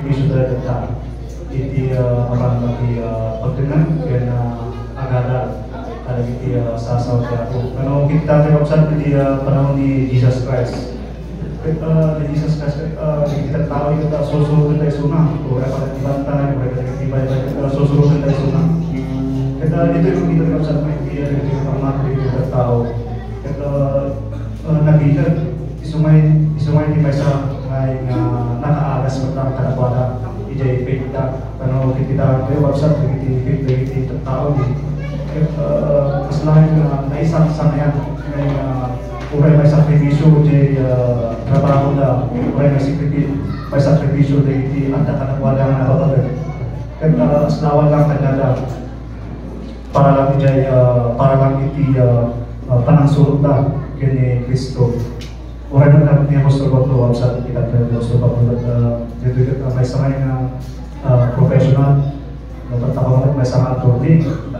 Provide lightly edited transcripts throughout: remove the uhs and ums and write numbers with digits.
sakripisyo talaga ta. Iti maraming pagtinan kaya na agada talaga iti sasaw siya ako. Ano kita tayo iti panahon ni Jesus Christ. Ni Jesus Christ kita tao kita susunod tayo sunang. Kaya pag ibantay, kaya susunod tayo sunang. Kaya dito yung kita tayo sa iti kita tao. Kaya nabigat isumay di may sa nakaagas matang kanakwada. Ijay pekta kano kita tayo website iti tao di kaslahan na isang sanayan may uray may sakripisyo di trabaho na uray may sakripisyo di iti anda kanakwada nga natatagal kaya aslawan lang kanyada para lang ijay para lang iti panangsurot na kini Kristo. Uray na natin niya gusto ko ito website kita tayo gusto pa po dito may samay na professional nagtatapang may samay attorney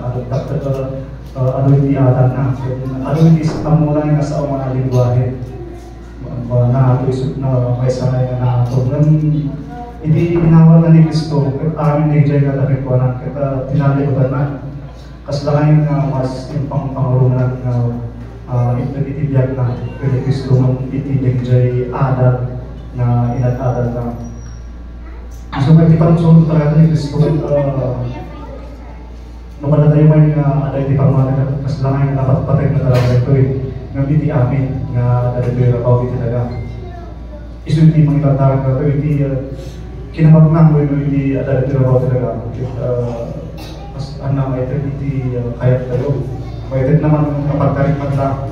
ano yung iatan na ano yung isamula nga sa mga lingwahe na may samay na attorney hindi inawal na ni Kristo amin ni Jay na dapat ko na kita tinalikutan na kaslahan nga mas yung pangurungan itibiyag na kaya Kristo mong itibiyag jay adal na inat-adal na. So may tipang talaga ni Kristo naman tayo may ada iti pangmanagat kasi lang yung dapat patay na talaga ito nga iti amin nga dadagay rabaw iti talaga. Iso iti mangilantaran ka ito iti kinabagnan mo iti dadagay rabaw talaga. Mas anang ito iti kayat tayo. Pwede naman kapag karikmat lang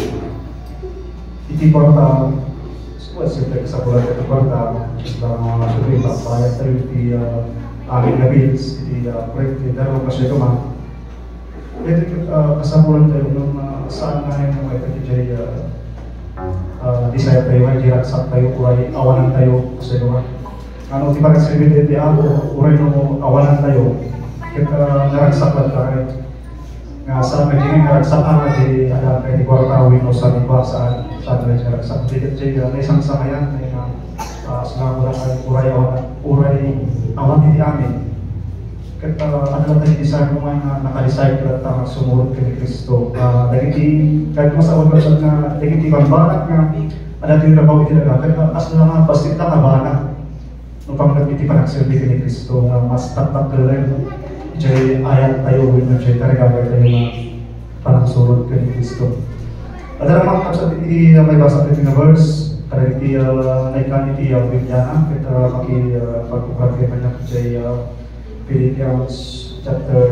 iti porta siyempre sa bulan ito porta isla mga siyempre papayat tayo iti aking na bills iti iti darong kasi ito man pwede kasabulan tayo nung saan nga yung mga ito iti desire tayo ay diraksak tayo uray awanan tayo kasi ito man ano di parang sabi iti ako uray nung awanan tayo kita naraksak lang tayo nga sa magiging karagsakan na di ada kay di kwartawin o sa liba saan may karagsak di na isang samayan na sila uray awan di amin kaya ano lang tayo design mo nga nakadecide ka at sumurot kay Kristo kahit masawag ka na dagiti pambanat nga ano din rabaw iti naga kaya asla nga basit na kabana nung pang iti panagsilbi kay Kristo nga mas tatak-talag Jay ayat tayo with Jay tarigagay tayo na parang surot ka ni Kristo. At naman sa iti may basa iti na verse karang iti naikan iti Bibliana kita pagkukat kayo pa niya Jay Philippians chapter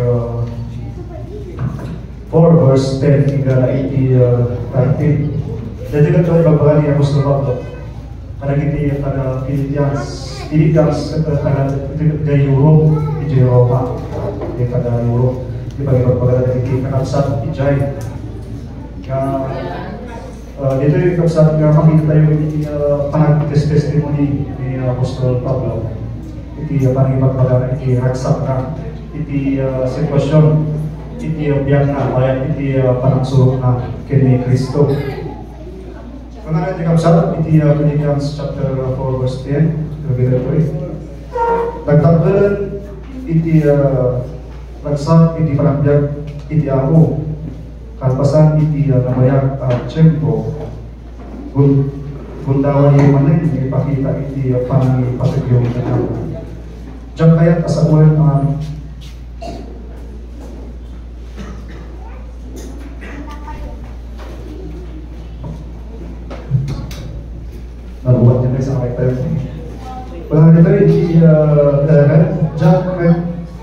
4 verse 10 hingga iti 13. Dito ka ito ibabagay ni Apostol Pablo karang iti Philippians taga Europe iti Roma di kada Europe di pagpagpagala di kakabsat ijay dito yung kakabsat nga makita tayo iti panag-testimony ni Apostol Pablo iti panagpagpagala iti raksak na iti sitwasyon iti biyang na kaya iti panagsurok na kini Kristo kung nga iti kakabsat iti Philippians chapter 4 verse 10 nagtagdalan iti ragsak iti panagbiag iti ako kalpasan iti namayag tiyempo gundaway yung manin ipakita iti panangipatagyo na diyan kaya't asabuhan nabuhat niya kayo sa aking tayo wala nito iti diyan kaya't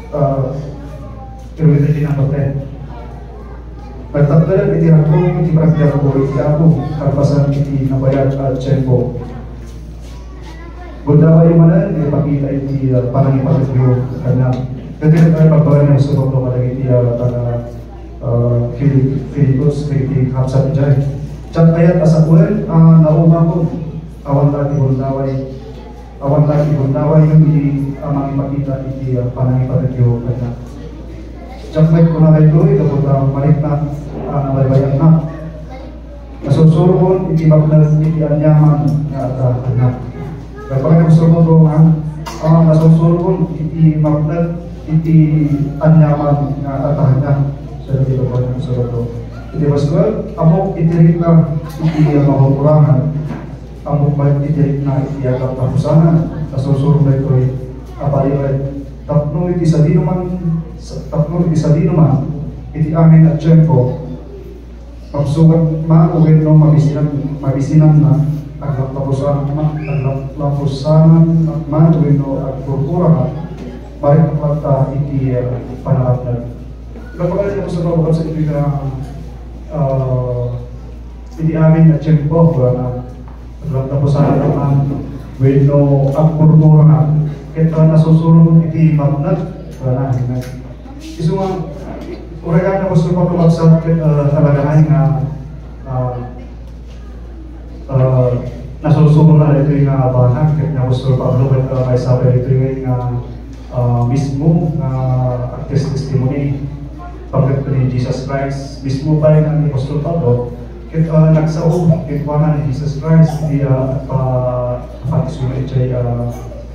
pero ito din ang pagkain. Pagtagdalan iti rakong iti pragdang ko iti ako karpasan iti nabayad at tiyempo. Gundaway manan ipakita iti panangipatagyo kanang. Ito yung tayo pagbagan ng subok no kalang iti Filipos iti kapsat dyan. Diyan kaya't asakulan nauma ko awan lagi gundaway yung iti amang ipakita iti panangipatagyo kanang. Jakmet ko na kayo ito po balik na nabaybayan na nasusurgon iti baglas iti anyaman nga at anak kapag nasusurgon ko nga nasusulong iti mapnag iti anyaman nga atahnya sa dito ko ng sulo. Iti was 12, amok itirik na iti mahukurangan, amok ba itirik na iti agap tapusanan, nasusulong na ito'y abaliway. Tapno iti sa dinuman, iti amin at tiyempo, pagsugat maugin no mabisinan na, agap tapusanan maugin no agpurkurangan, balik na iti panakapnag. Kapag ako sa babagat sa ito na iti amin at tiyempo, agap tapusanan naman, when no agpurkurangan, kita nasusulong iti mapnag, wala na. Isu nga, urayan na gusto pa pumagsak talaga nga nasusulong na ito yung abanag, kaya na gusto pa pumagsak kay sabi ito yung mismo testimony pagkat ni Jesus Christ, mismo pa rin ang Apostol Pablo, kaya nagsaog, kaya ni Jesus Christ, hindi pakisunod siya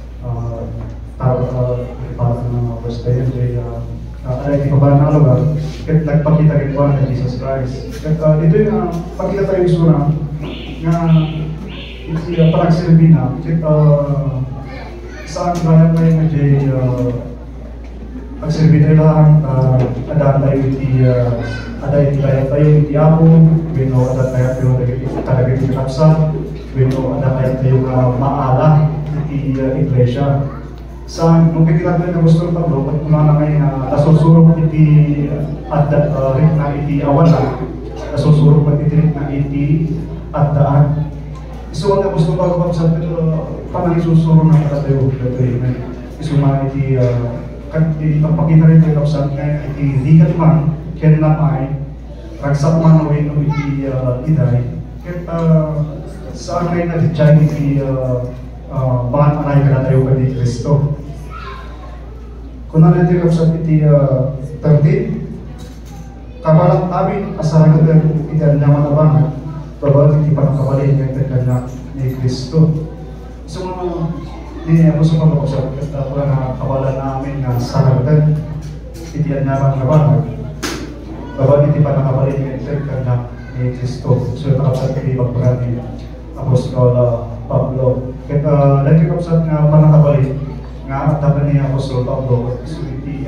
para ng basta yun ay di pa ba na lugar kahit nagpakita rin po ng Jesus Christ kahit ito yung pagkita tayo isura nga parang silbi na kahit saan kaya tayo medyo pagsilbi tayo lang adaan tayo iti kaya tayo iti ako wino adaan kaya tayo talaga iti kapsa wino adaan kaya tayo maala iti iglesia. Sa nung kita tayo na gusto ng Pablo, at kumana ngayon na nasusurong iti rin na iti awala, nasusurong pag iti rin na iti addaan. Iso ang gusto ng Pablo sa panang isusurong na tayo iso mga iti pagpakita rin tayo sa iti ligat man, kaya naman ragsak man o iti iday, kaya saan ngayon na dityan iti bahan anay ka na tayo ka ni Kristo. Kung natin sa iti 13, kabalang amin asahan ka tayo iti anyaman abangan, babal iti panakabalin ka iti kanya ni Kristo. So mga ako sa pagkakasap, wala na kabalan namin na saragdan iti anyaman abangan, babal iti panakabalin ka iti kanya ni Kristo. So nakapsat iti pagpagan ni Apostol Pablo. Kaya nagkakapsat nga panakabalik nga atapan ni Apostol Pablo so iti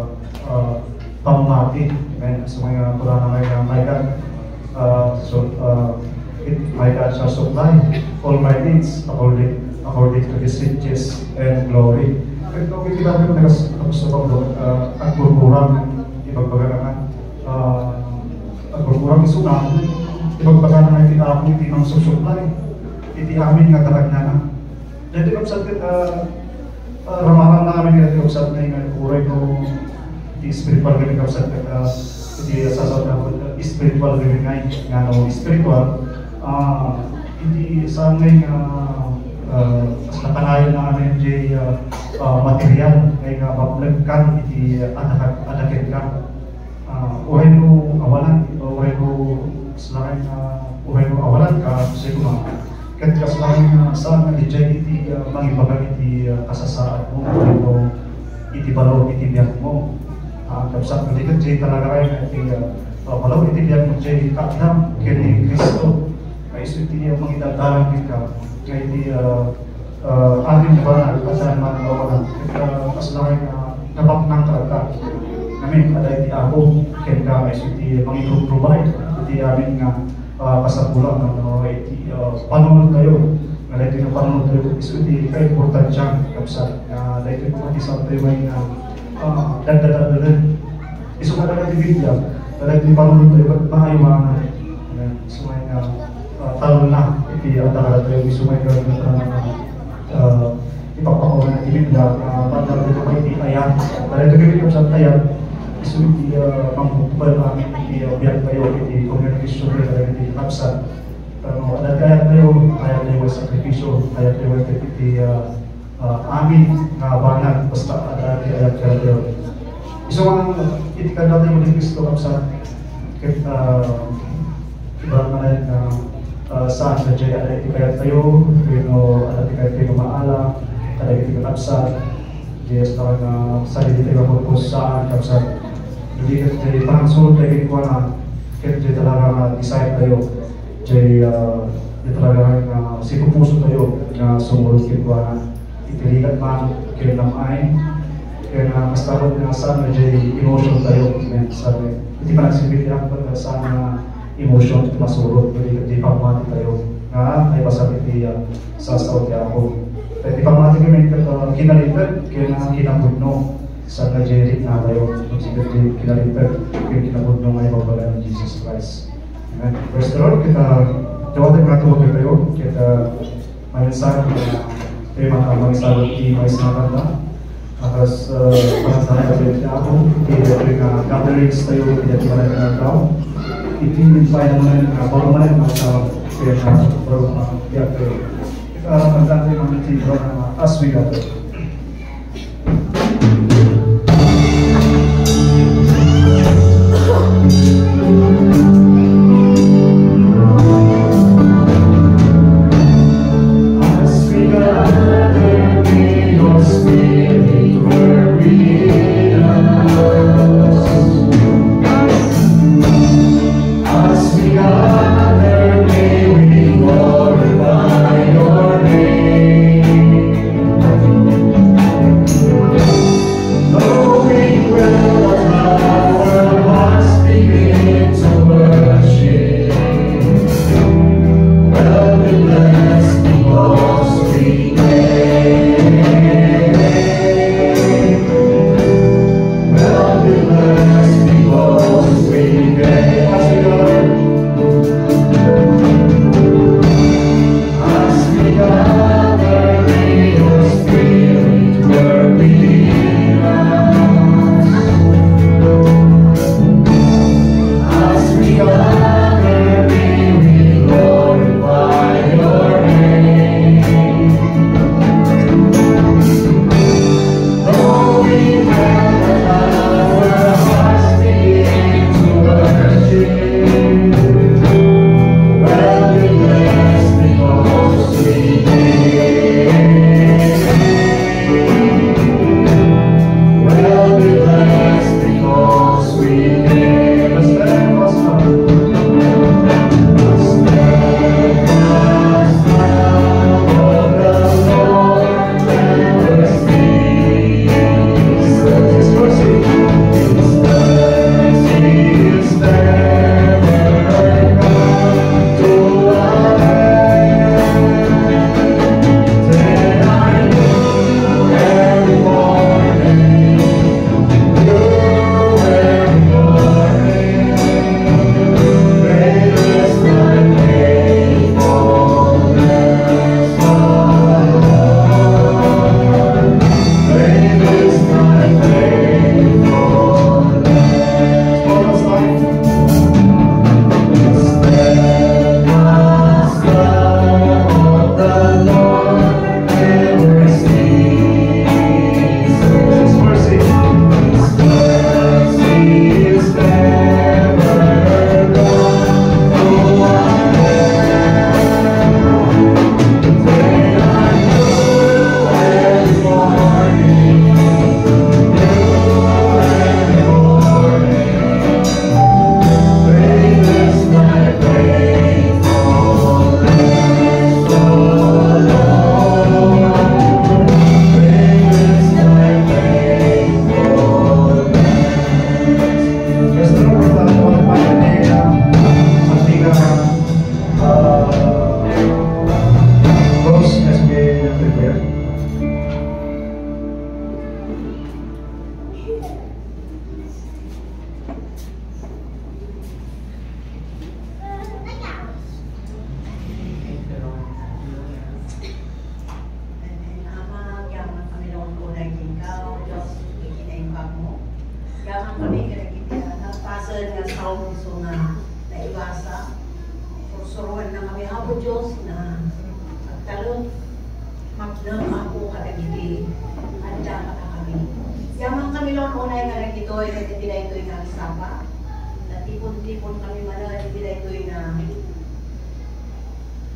pamati sa mga pula na my God my God shall supply all my needs according to His riches and glory. Kaya kung kita naman Apostol Pablo agburburang ibagpagarangan agburburang isunang ibagpagarangan iti ako iti nang susupply iti amin nga kalagnanan. Jadi kapsat ramahan namin nga kapsat na yung kuray ko iti spiritual living kapsat iti sasad na spiritual living nga no spiritual iti saan nga mas natanayan na amin di material ngay nga mapulagkan iti adakin ka uray ko awalan uray ko selain uray ko awalan ka siguro kahit kasalanan saan nga di iti mangibagang iti kasasaan mo iti balaw iti biyak mo kapsat nga di talaga kayo nga iti balaw iti biyak mo di kaadam kini Kristo kaya iso iti mangidadalang ka nga iti ating banal kasaan mga kawalan kasalanan nga nabaknang talaga namin ada iti ako kaya ka iso iti mangiprovide iti amin nga kasapulan ng iti panunod tayo nga dahil ito panunod tayo iso iti ka-importansyan kapsat nga dahil ito pati sa tayo may dagdadadalan iso nga dahil iti Biblia dahil ito panunod tayo ba't maayawanan iso may talo na iti adakala tayo iso may ipapakawa na iti Biblia ba't dahil ito may iti ayan dahil ito Biblia kapsat ayan iso iti mamukbal namin iti biyak tayo iti communication tayo iti kapsat pero kaya tayo sakripisyo kaya tayo iti amin nga banal basta ada iti ayat kaya tayo iso nga iti kada tayo ni Kristo kapsat kaya ibarang manayin na saan na dyan ada iti kaya tayo ada iti kaya tayo maala kada kita kapsat dia sekarang saya di tengah perusahaan kapsat jadi pangsol dari kuana kita talaga decide tayo jadi talaga si pupuso tayo na sumunod kuana itiligat man kaya namay kaya kastabot na sana jadi emotion tayo sabi hindi pa nagsibit ako sana emotion masurot di pagmati tayo nga ay pasabit sa Saudi ako di pagmati kami kinalipad kaya nga kinabudno sa Nigeria na tayo magsibit di kinalipad kaya kinabudno nga ipagbala ng Jesus Christ. Amen. Praise the Lord, kita jawatan nga tuwag tayo kita malinsan tayo mga di mais na kanta akas panasaya tayo ako hindi nga gatherings tayo hindi natin na tao ipinin pa naman baru mana masa kaya baru ya kita mencantum memiliki nama Aswigato. Yaman kami noon unay nga nagkitoy, kasi bila ito'y nagsama. Natipon-tipon kami mana, bila ito'y na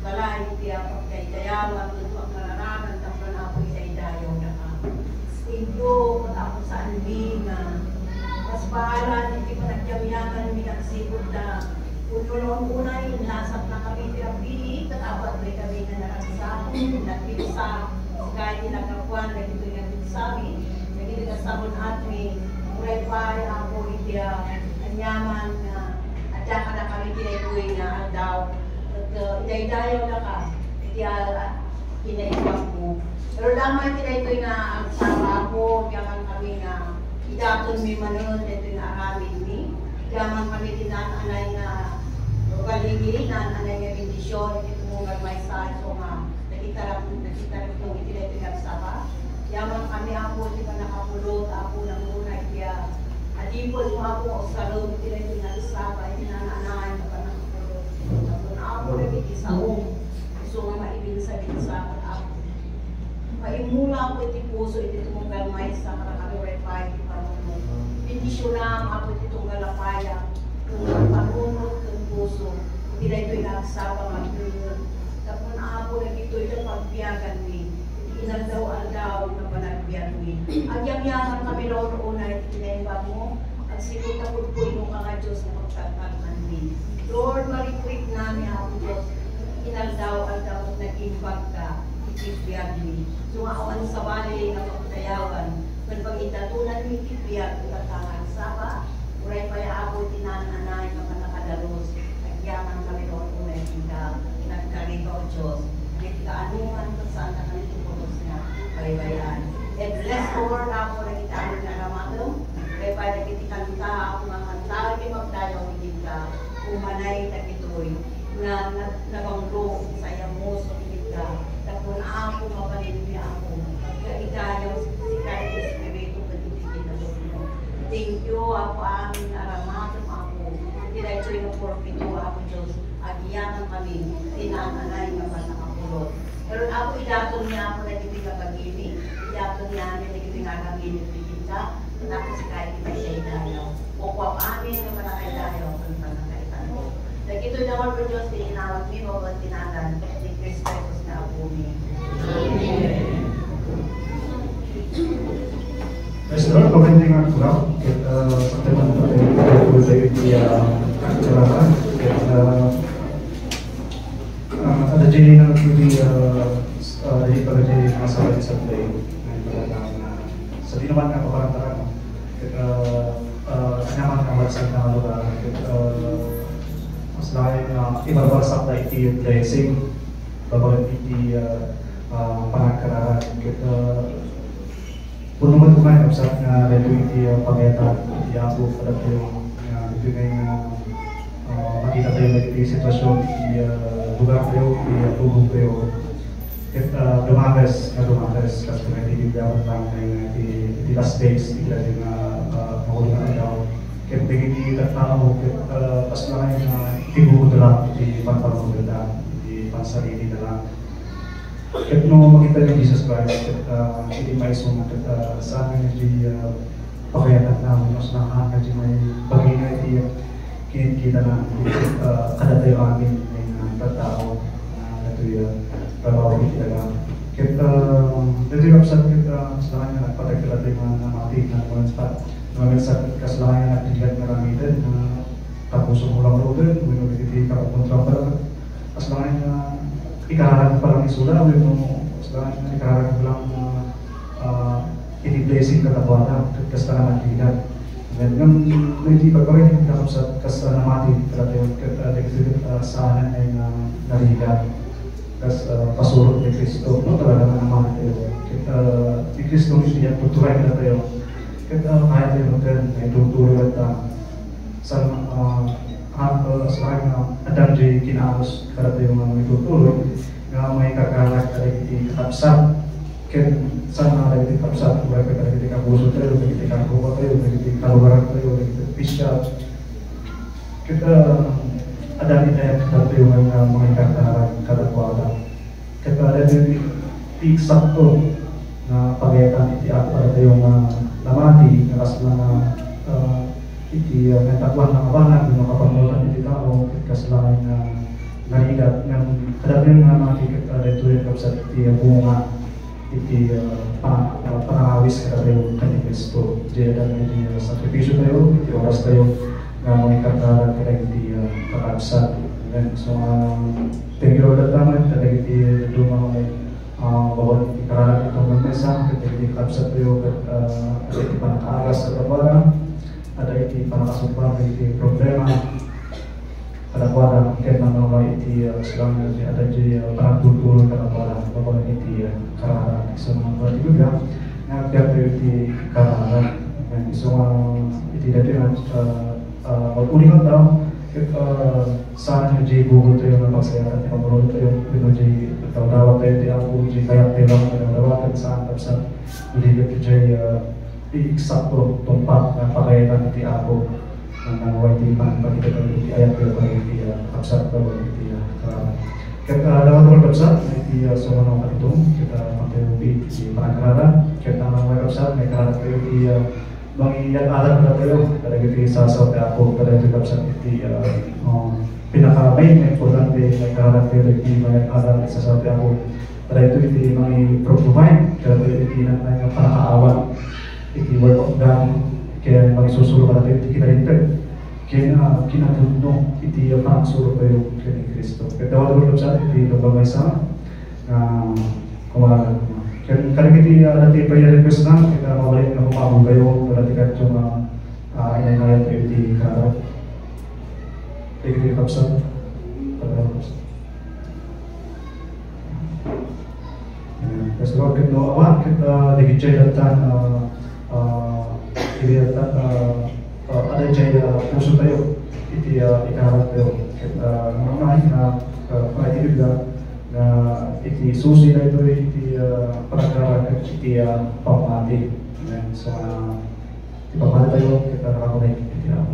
balay iti pagkaidayawan ito ang kararanan tapos na po isaidayaw na ka. Ito matapos sa anbing mas pahalan iti panagkamiyakan minagsipod na noon unay nasap na kami tirapi tatapat rin kami na nakasakon nagpisa kahit nagkakuan nagito yung nagpisabi nagito kasabon at may pay ako iti anyaman at saka na kami tinayuin na daw idaydayaw na ka iti kinaibang mo pero lamang tinayuin na ang sama ako yaman kami na idaton mi manon ito yung aramin mi yaman kami tinananay na baligi nananay nga bendisyon iti tumungan may sa so nga nakitarap nung itinayuin nga saba yaman kami ako iti pa nakapulot ako ng muna iti adipon mo ako o salong itinayuin nga saba iti nananay na pa nakapulot ako na iti saong gusto nga maibinsa-binsa at ako maimula ko iti puso iti tumungan may sa karakariway pa iti panunod bendisyon na ako iti tunggal apaya kung panunod kung puso iti na ito'y nagsaba mag-tunod tapos na ako na ito'y na pagbiyagan mi inaldaw-aldaw na panagbiyan mi agyam-yaman kami noon una iti tinayba mo at sinutapod po yung mga Diyos na magtatagman mi Lord, mariprit namin ako Diyos inaldaw-aldaw at nag-imbag ka itibiyag mi sumaawan sa bali na pagdayawan kung pag-itatunan mi itibiyag at tangan saba uray paya ako tinananay na panakadalos nagyaman kami noon una ita nagkariba o Diyos nagkaanuman kung saan na kami tupulos na baybayan and bless Lord ako nagkitaanin na ramadong kaya pa nagkitikanta ako mga kanta di magdayaw ka umanay na ito'y na nabanglo sa iyang moso ka tapos ako mapalimpi ako kaidayaw si kahit espiritu katitigin na doon thank you ako amin aramadong ako tinay ito'y naporpito ako Diyos agiyanan kami tinananay nga pa nakapulot pero ako idatong niya ako nagiging kapag-ini idatong niya nagiging nagaginit kita tapos kahit kita siya idayaw o kwa amin na panakaidayaw kung panakaitan ko dahil ito'y naman po Diyos tinawag mi mo at tinanan ni Christos na ako mi Yes, Lord, commenting on Quran, sa teman ko ay po sa kailangan. Ada jadi na hindi para jadi masalah di sana sa di naman nga paparantaran nyaman ka magsalita ng lugar mas lain ibarbarsak na iti blessing babagat iti panagkararan puno man kumain kapsat nga reto iti pageta iti ako pada tayo iti nga makita tayo na iti sitwasyon iti lugar tayo iti tubong tayo dumagas kasi kung iti bibiyawat lang iti last days iti lang nga mahulungan daw kaya iti tao pas lang tibukod lang iti pantalong ganda iti pansarili na lang kaya no makita ni Jesus Christ hindi may sumunod sa amin iti pakayatan namin mas nakaka iti may bagay na iti kinikita na kada tayo amin ng tao na ito trabaho iti lang kaya dito yung kapsat kita selain na nagpatagkala tayo na mati na mga sa kasalahan na nagtigat na ramitin na tapos umulang roden muna iti karapuntra pa lang kasalahan na ikararag pa lang isula, ikararag pa lang ini-blessing katapuan kasi ka naman ligat. Ngayon, hindi pagkawin hindi kakapsat kasi namati saan ay narigat kasi pasurot ni Kristo. No, talaga naman tayo. Ni Kristo hindi yan tuturay na tayo. Kaya tayo magkan, ay tutuloy at saan selain ada di kinaus kada tayo mga itutuloy nga may kakalag kada iti katapsat ken sana kada iti katapsat wala kada iti kapuso tayo iti kakuha tayo iti kalugaran tayo iti pisya kita ada di tayo tayo mga kakalag kada kuwala kita ada di sakto na pagayatan iti ako kada tayo namati nga kasla na iti nagtakwan ng abangan ng kapamutan iti tao kasalanan na narigat ng kadapin nga makikita dito yung kapsat iti bunga iti panangawis ka tayo kani Kristo. Diyan iti sakripisyo tayo, iti oras tayo nga makikataran ka iti kakabsat. So, thank you Lord at naman, talaga iti dumang bawat iti karalan itong magmesa, iti kakabsat tayo at iti panakaras at kapara, at iti panakasumpang iti problema. Kadang-kadang kaya naman iti silang ada di panagtutulong kadang-kadang bapak iti kararan iso mga buat juga nga kaya iti kararan dan iso iti dati na ulingan daw saan yung di google tayo na magsayatan di pagulong tayo yung di dawat tayo di ako di kayak tayo lang dawatan saan tapos uligat di eksakto tumpak na pakayatan iti ako ng YT pagkita ko iti ayat ko iti kapsat ko iti kita dapat berkapsat iti sumanong katitong kita pagkayubi iti panagkarara kita ng kapsat may karara kayo iti mangiyan alam na tayo talaga iti sasaw kaya ako talaga iti kapsat iti pinaka-main na importante may karara kayo iti mangiyan alam sasaw kaya ako talaga iti mangi-provide kaya iti na panakaawat iti work of God kaya magsusulong ka natin iti kinalintag kaya kinabunno iti panagsulong kayo kaya ni Kristo kaya dapat ko sa iti nabangay sa kumalan kaya kanig iti natin prayer request na kaya mawalin na kumabong kayo natin kahit yung inaynayan kayo iti karap kaya iti kapsat kasi Lord kita awan kita nagitjay datan ada jaya puso tayo iti ikarat tayo mamay na pwede juga na iti susi na ito iti pagkakaroon iti pamati so ipamati tayo kita nakakunay iti ako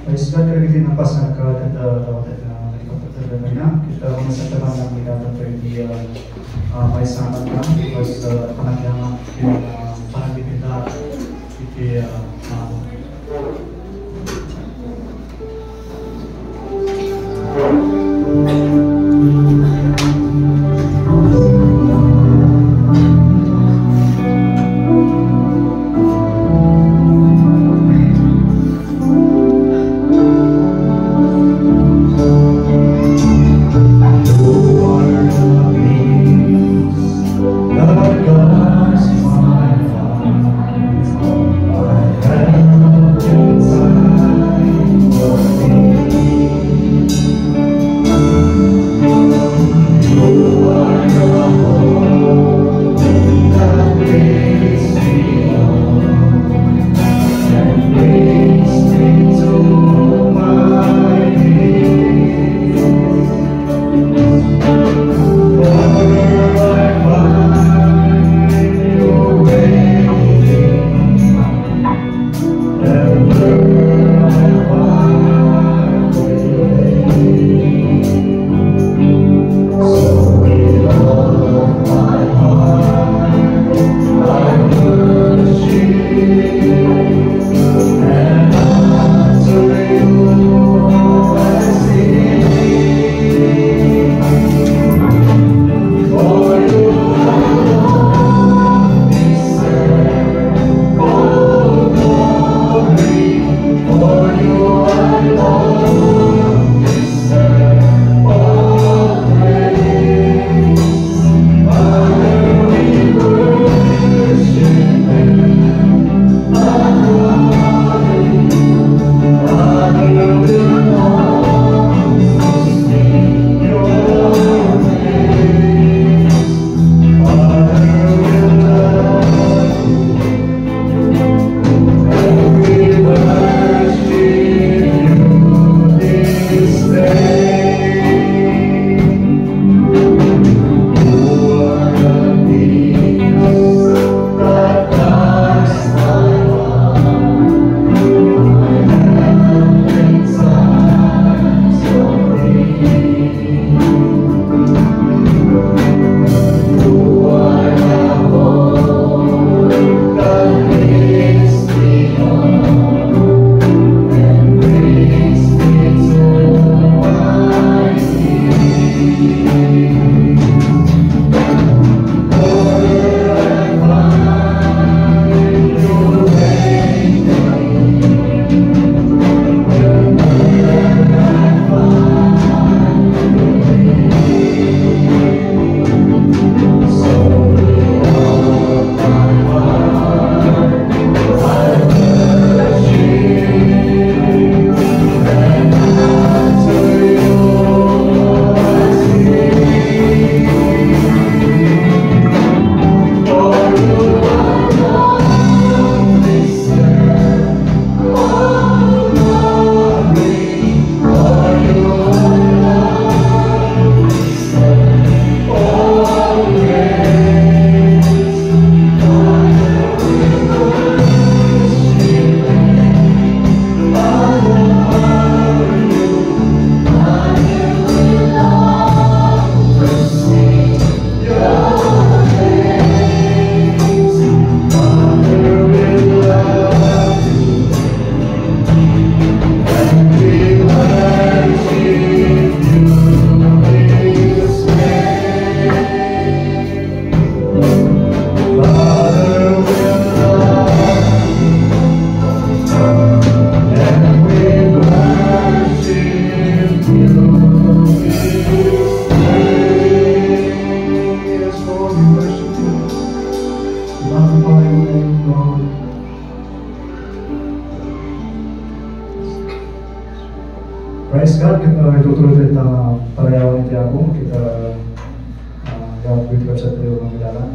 Praise God, kaya kita napas na kawatan na ikapagtalaga na. Kita mga sa talang ng midata pwede may sama na. Tapos panagyaman yung panagpipita iti Praise God, kita itutuloy kita palayawan iti ako, kita gawin ko sa tayo ng ilalan.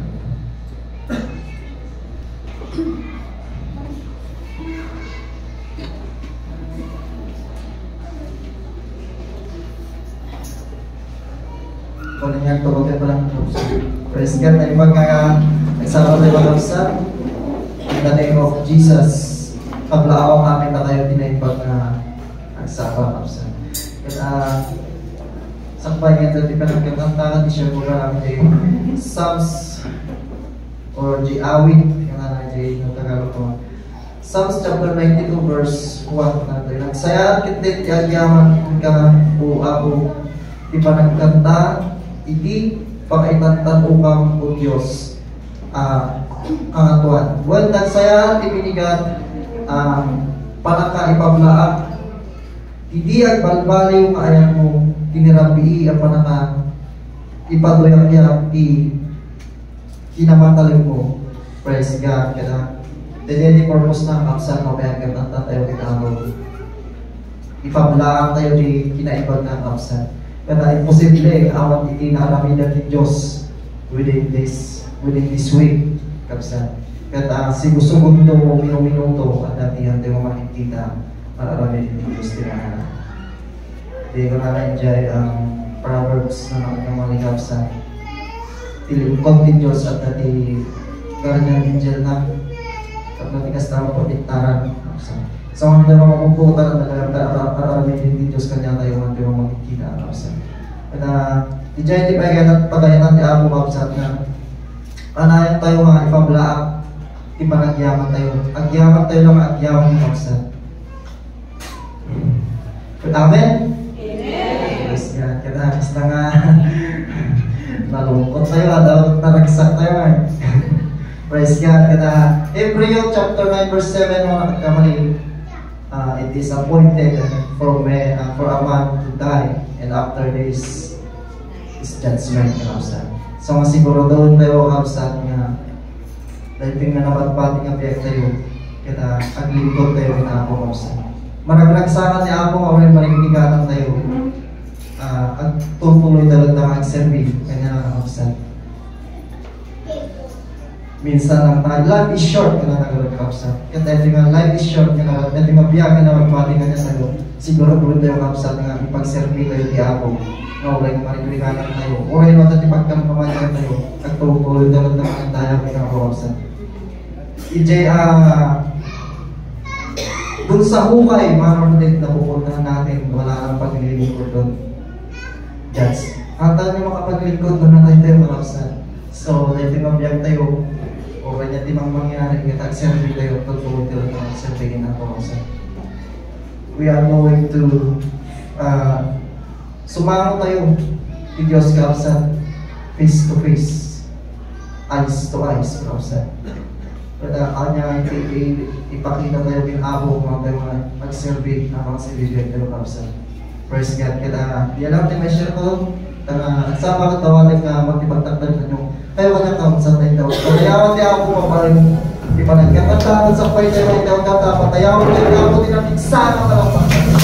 Kung niya ito, okay pa lang. Praise God, na ibang nagsama tayo mag-upsa. In the name of Jesus, paglaaw kami na kayo tinaipag na nagsaba kapsa. Kaya sakbay nga dati pa nagkakantakan di siya ko namin di Psalms or di awit yung na di ng Tagalog ko. Psalms chapter 92 verse 1 na tayo. Nagsayaan kitit yaman ka o ako di pa nagkanta iti pakaitantan ukam o Diyos kangatuan. Well, nagsayaan ibinigat panaka-ipablaak hindi ang balbali yung kaayan mo tinirabi ang panaka-ipadoyak-yak kinamatalim mo. Praise God. Kaya the purpose na kapsan mamayang ganatan tayo kinamot ipablaak tayo di kinaibag na kapsan. Kaya imposible awat hindi naaramidan ni Diyos within this week kapsan. Kaya segundo mo minuto at datihan tayo makikita marami din Diyos tinahan. Hindi ko na-enjoy ang Proverbs na nakakamali sa tilingkod din Diyos at dati ganyan angel na at natigas na mapatiktaran. So, ang hindi mapuputan at marami din Diyos kanya tayo ang tayo makikita. Kaya, hindi pa yung pagayanan ni Abu Babsat na anayan tayo mga ipablaak di pa nagyaman tayo. Agyaman tayo lang agyaman ni Babsat. Amen? Amen. Yes, yeah. Kaya basta nga nalungkot tayo, naragsak tayo. Praise God. Kaya Hebrew chapter 9 verse 7 mga nagkamali, it is appointed for a man to die and after this is judgment. So masiguro doon tayo kapsat nga dahil nga napatpati nga biyak tayo kaya aglingkod tayo na ako kapsat. Maragsakan ni Apo nga ulit marigigatan tayo at tutuloy talaga na mag-serve kanya nakakapsan. Minsan ang life is short ka na nagkakapsan. Kaya tayo nga life is short ka na dahil mabiyak ka na magpati kanya sa iyo. Siguro tuloy tayo kapsan nga ipag-serve tayo di Apo nga ulit marigigatan tayo. Uray mo natin ipagkampamayan tayo at tutuloy talaga na mag-tayo kapsan. EJ, dun sa hukay, mga kapatid na pupuntahan natin, wala nang paglilingkod doon. Judge. Hanta nyo makapaglingkod doon na tayo malaksan. So, dahil timambiyag tayo, o kanya timang mangyari, kitag-serve tayo, tutulog tayo na servein ako malaksan. We are going to sumama tayo kay Diyos kalaksan, face to face, eyes to eyes kalaksan. Kaya kanya ipakita tayo pinabong mga tayo mag-serve na mga silibig tayo kapsa. Praise God. Kaya yan lang tayo may share ko. Sama ka tawanin ka magtipagtaktan na nyo. Kaya kanya kamsa tayo. Patayawan tayo ako maparin. Ipanagkakatapan sa pay tayo tayo kata. Patayawan tayo ako dinamigsama ka lang pa.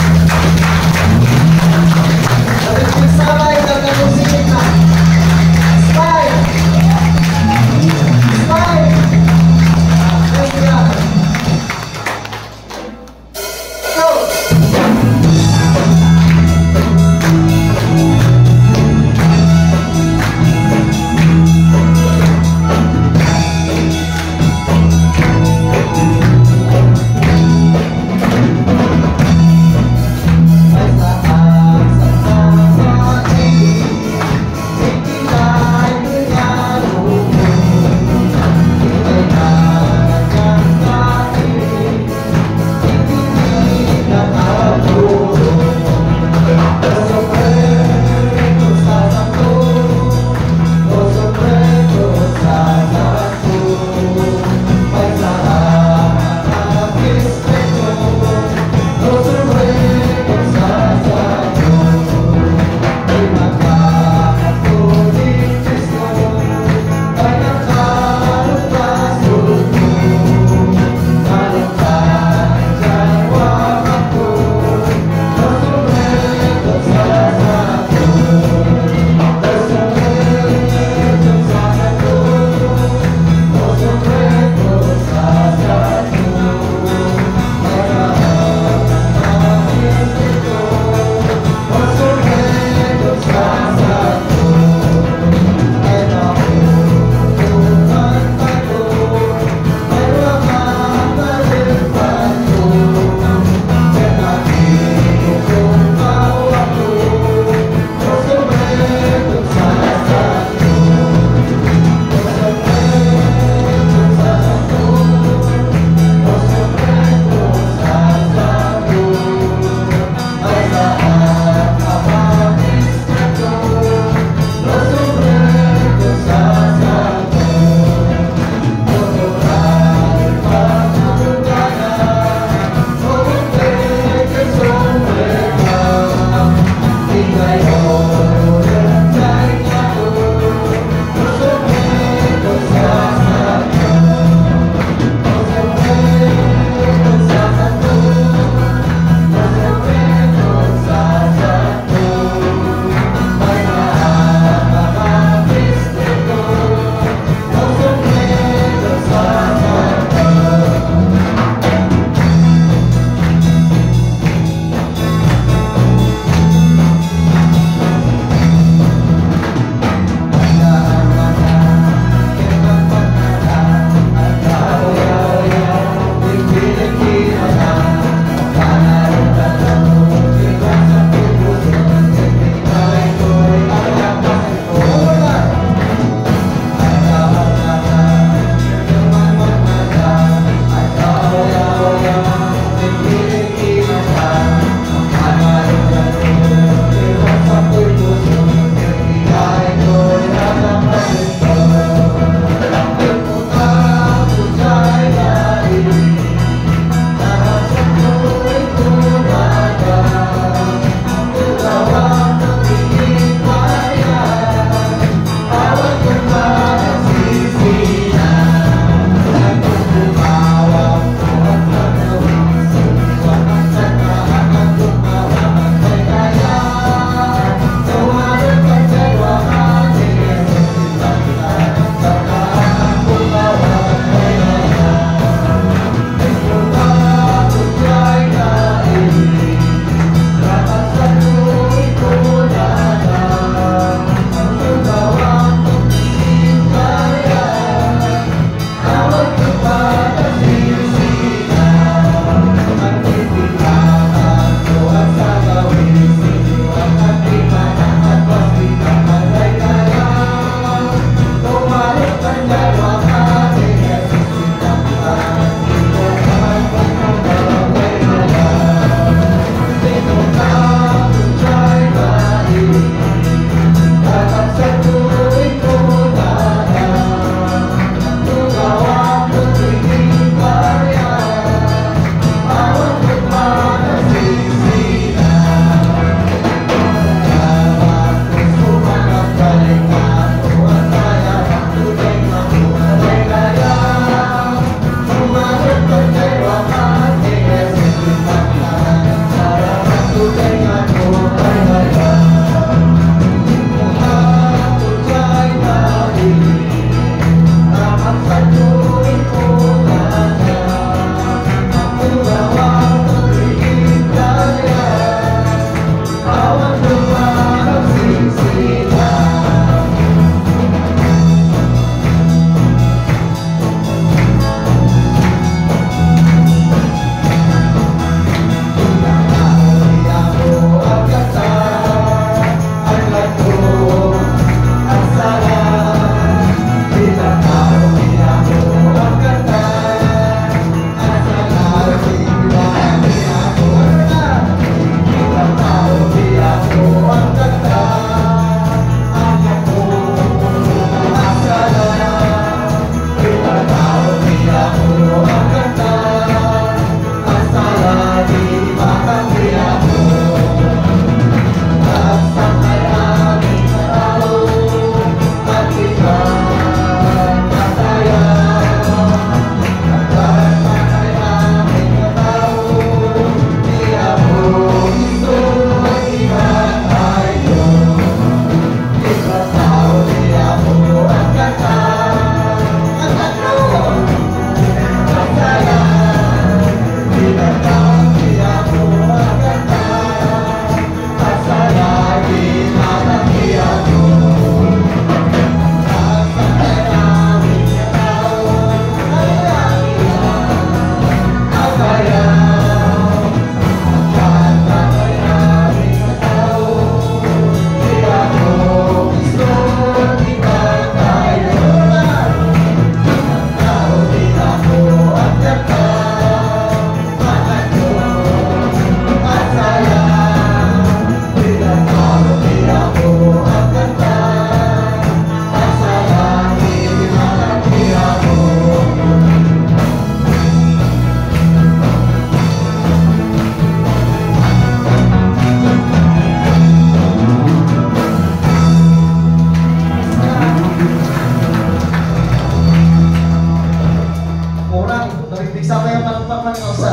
Dinamigsama tayo nagkakusikin na. Smile! Smile!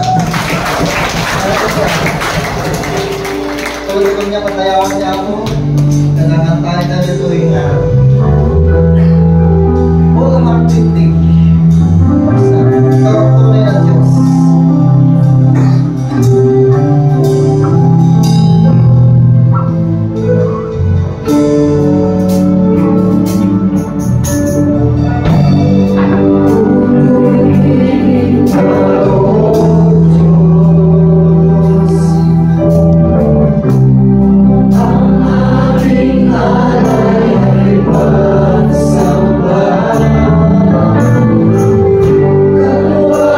Tuloy niya patayawan niya ako. Kailangan tayo na dito na all heart beating sa karaktunay ng Diyos. Ang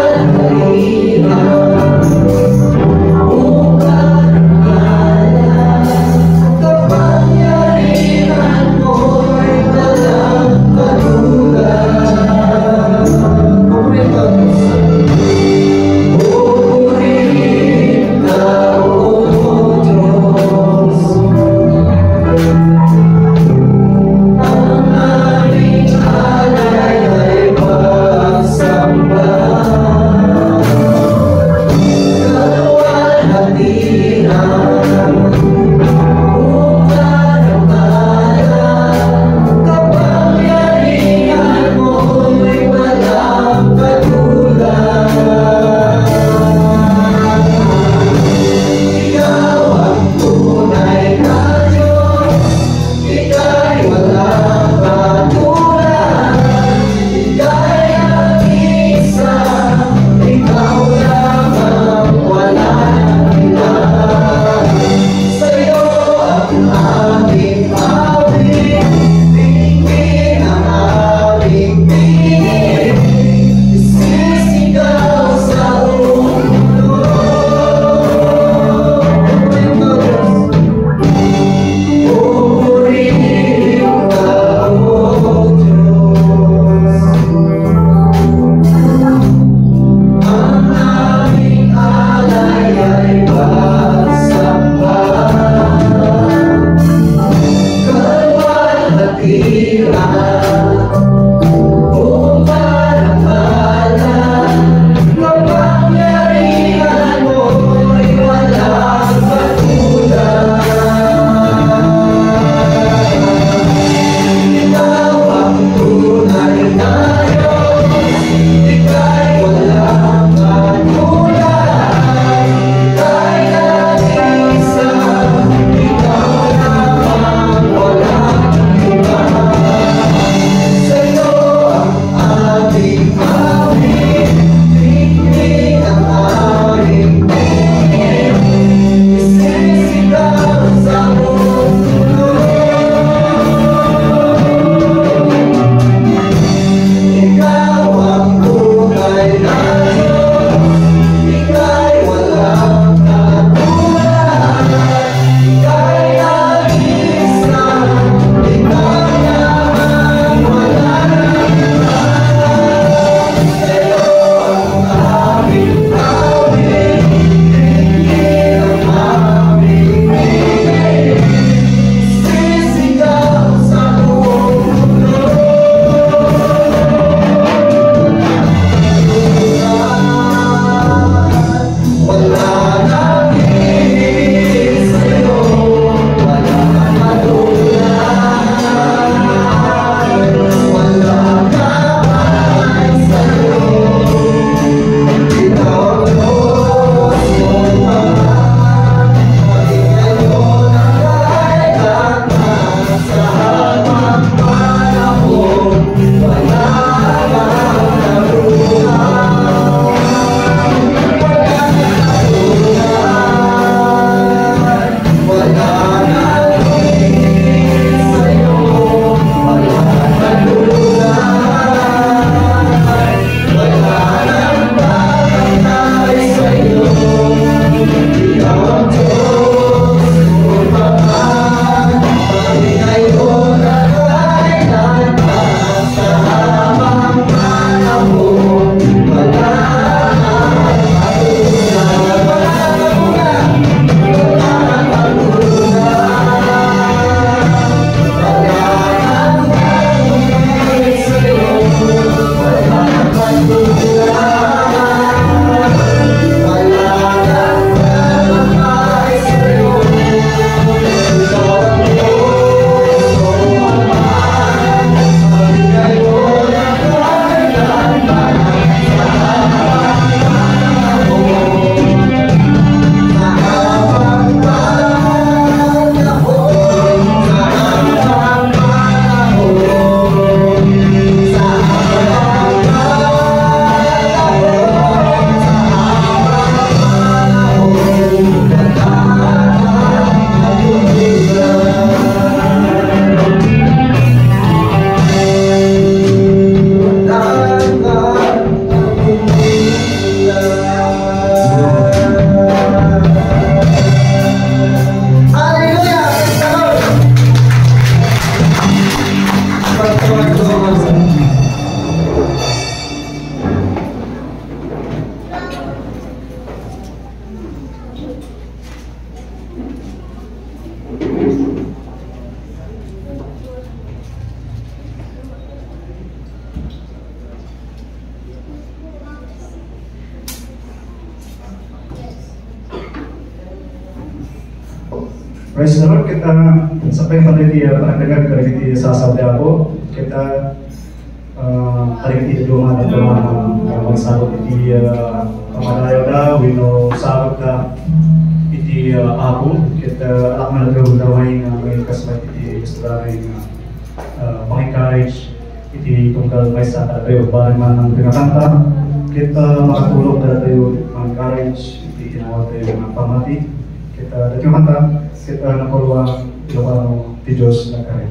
Praise the Lord, kita sampai pada dia pendengar dari kita sasabi ako, kita hari kita cuma ada magsabot iti pamadayo da, wino sabot da iti ako, kita lakman na gawin may kasabay iti gusto pang-encourage iti tunggal may sa tayo, bali man ang pinakanta, kita makatulog na tayo mag-encourage iti inawal tayo ng pamati, kita dati kanta, kita nakuha Ilocano ti Diyos na kare.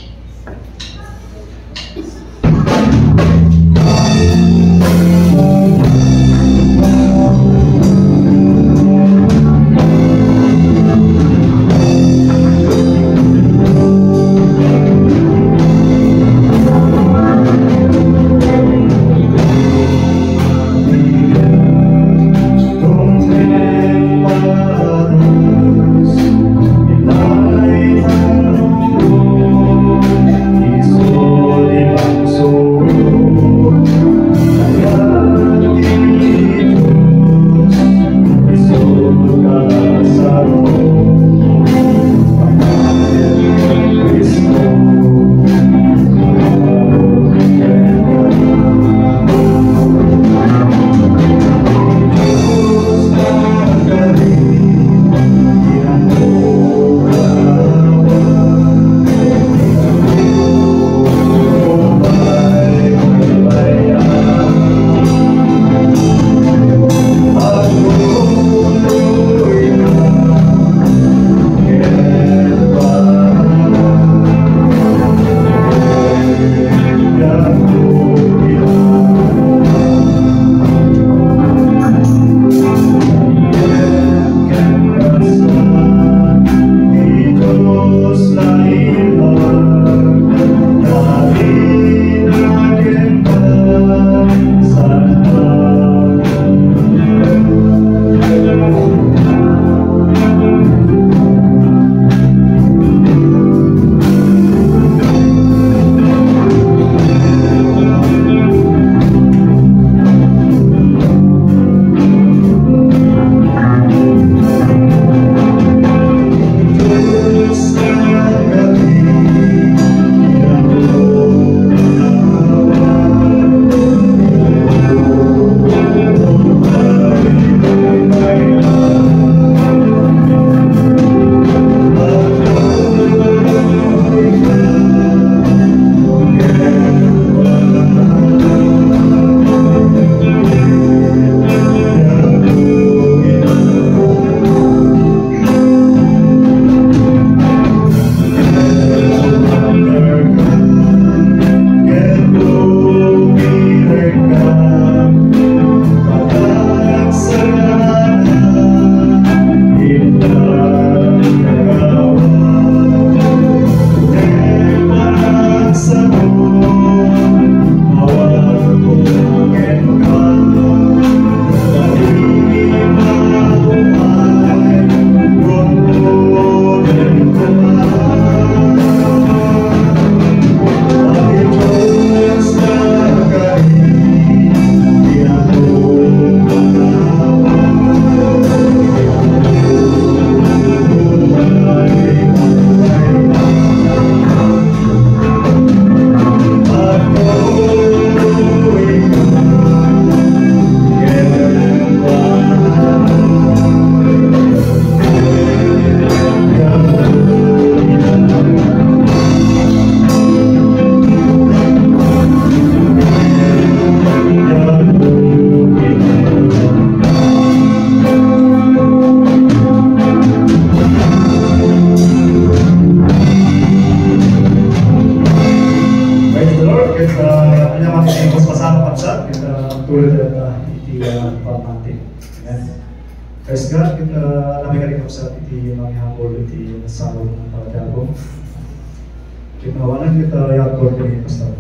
Praise God, kita namin kanina sa iti manghihambol iti nasalo ng pagdago. Kinawalan kita yakor kini pastor.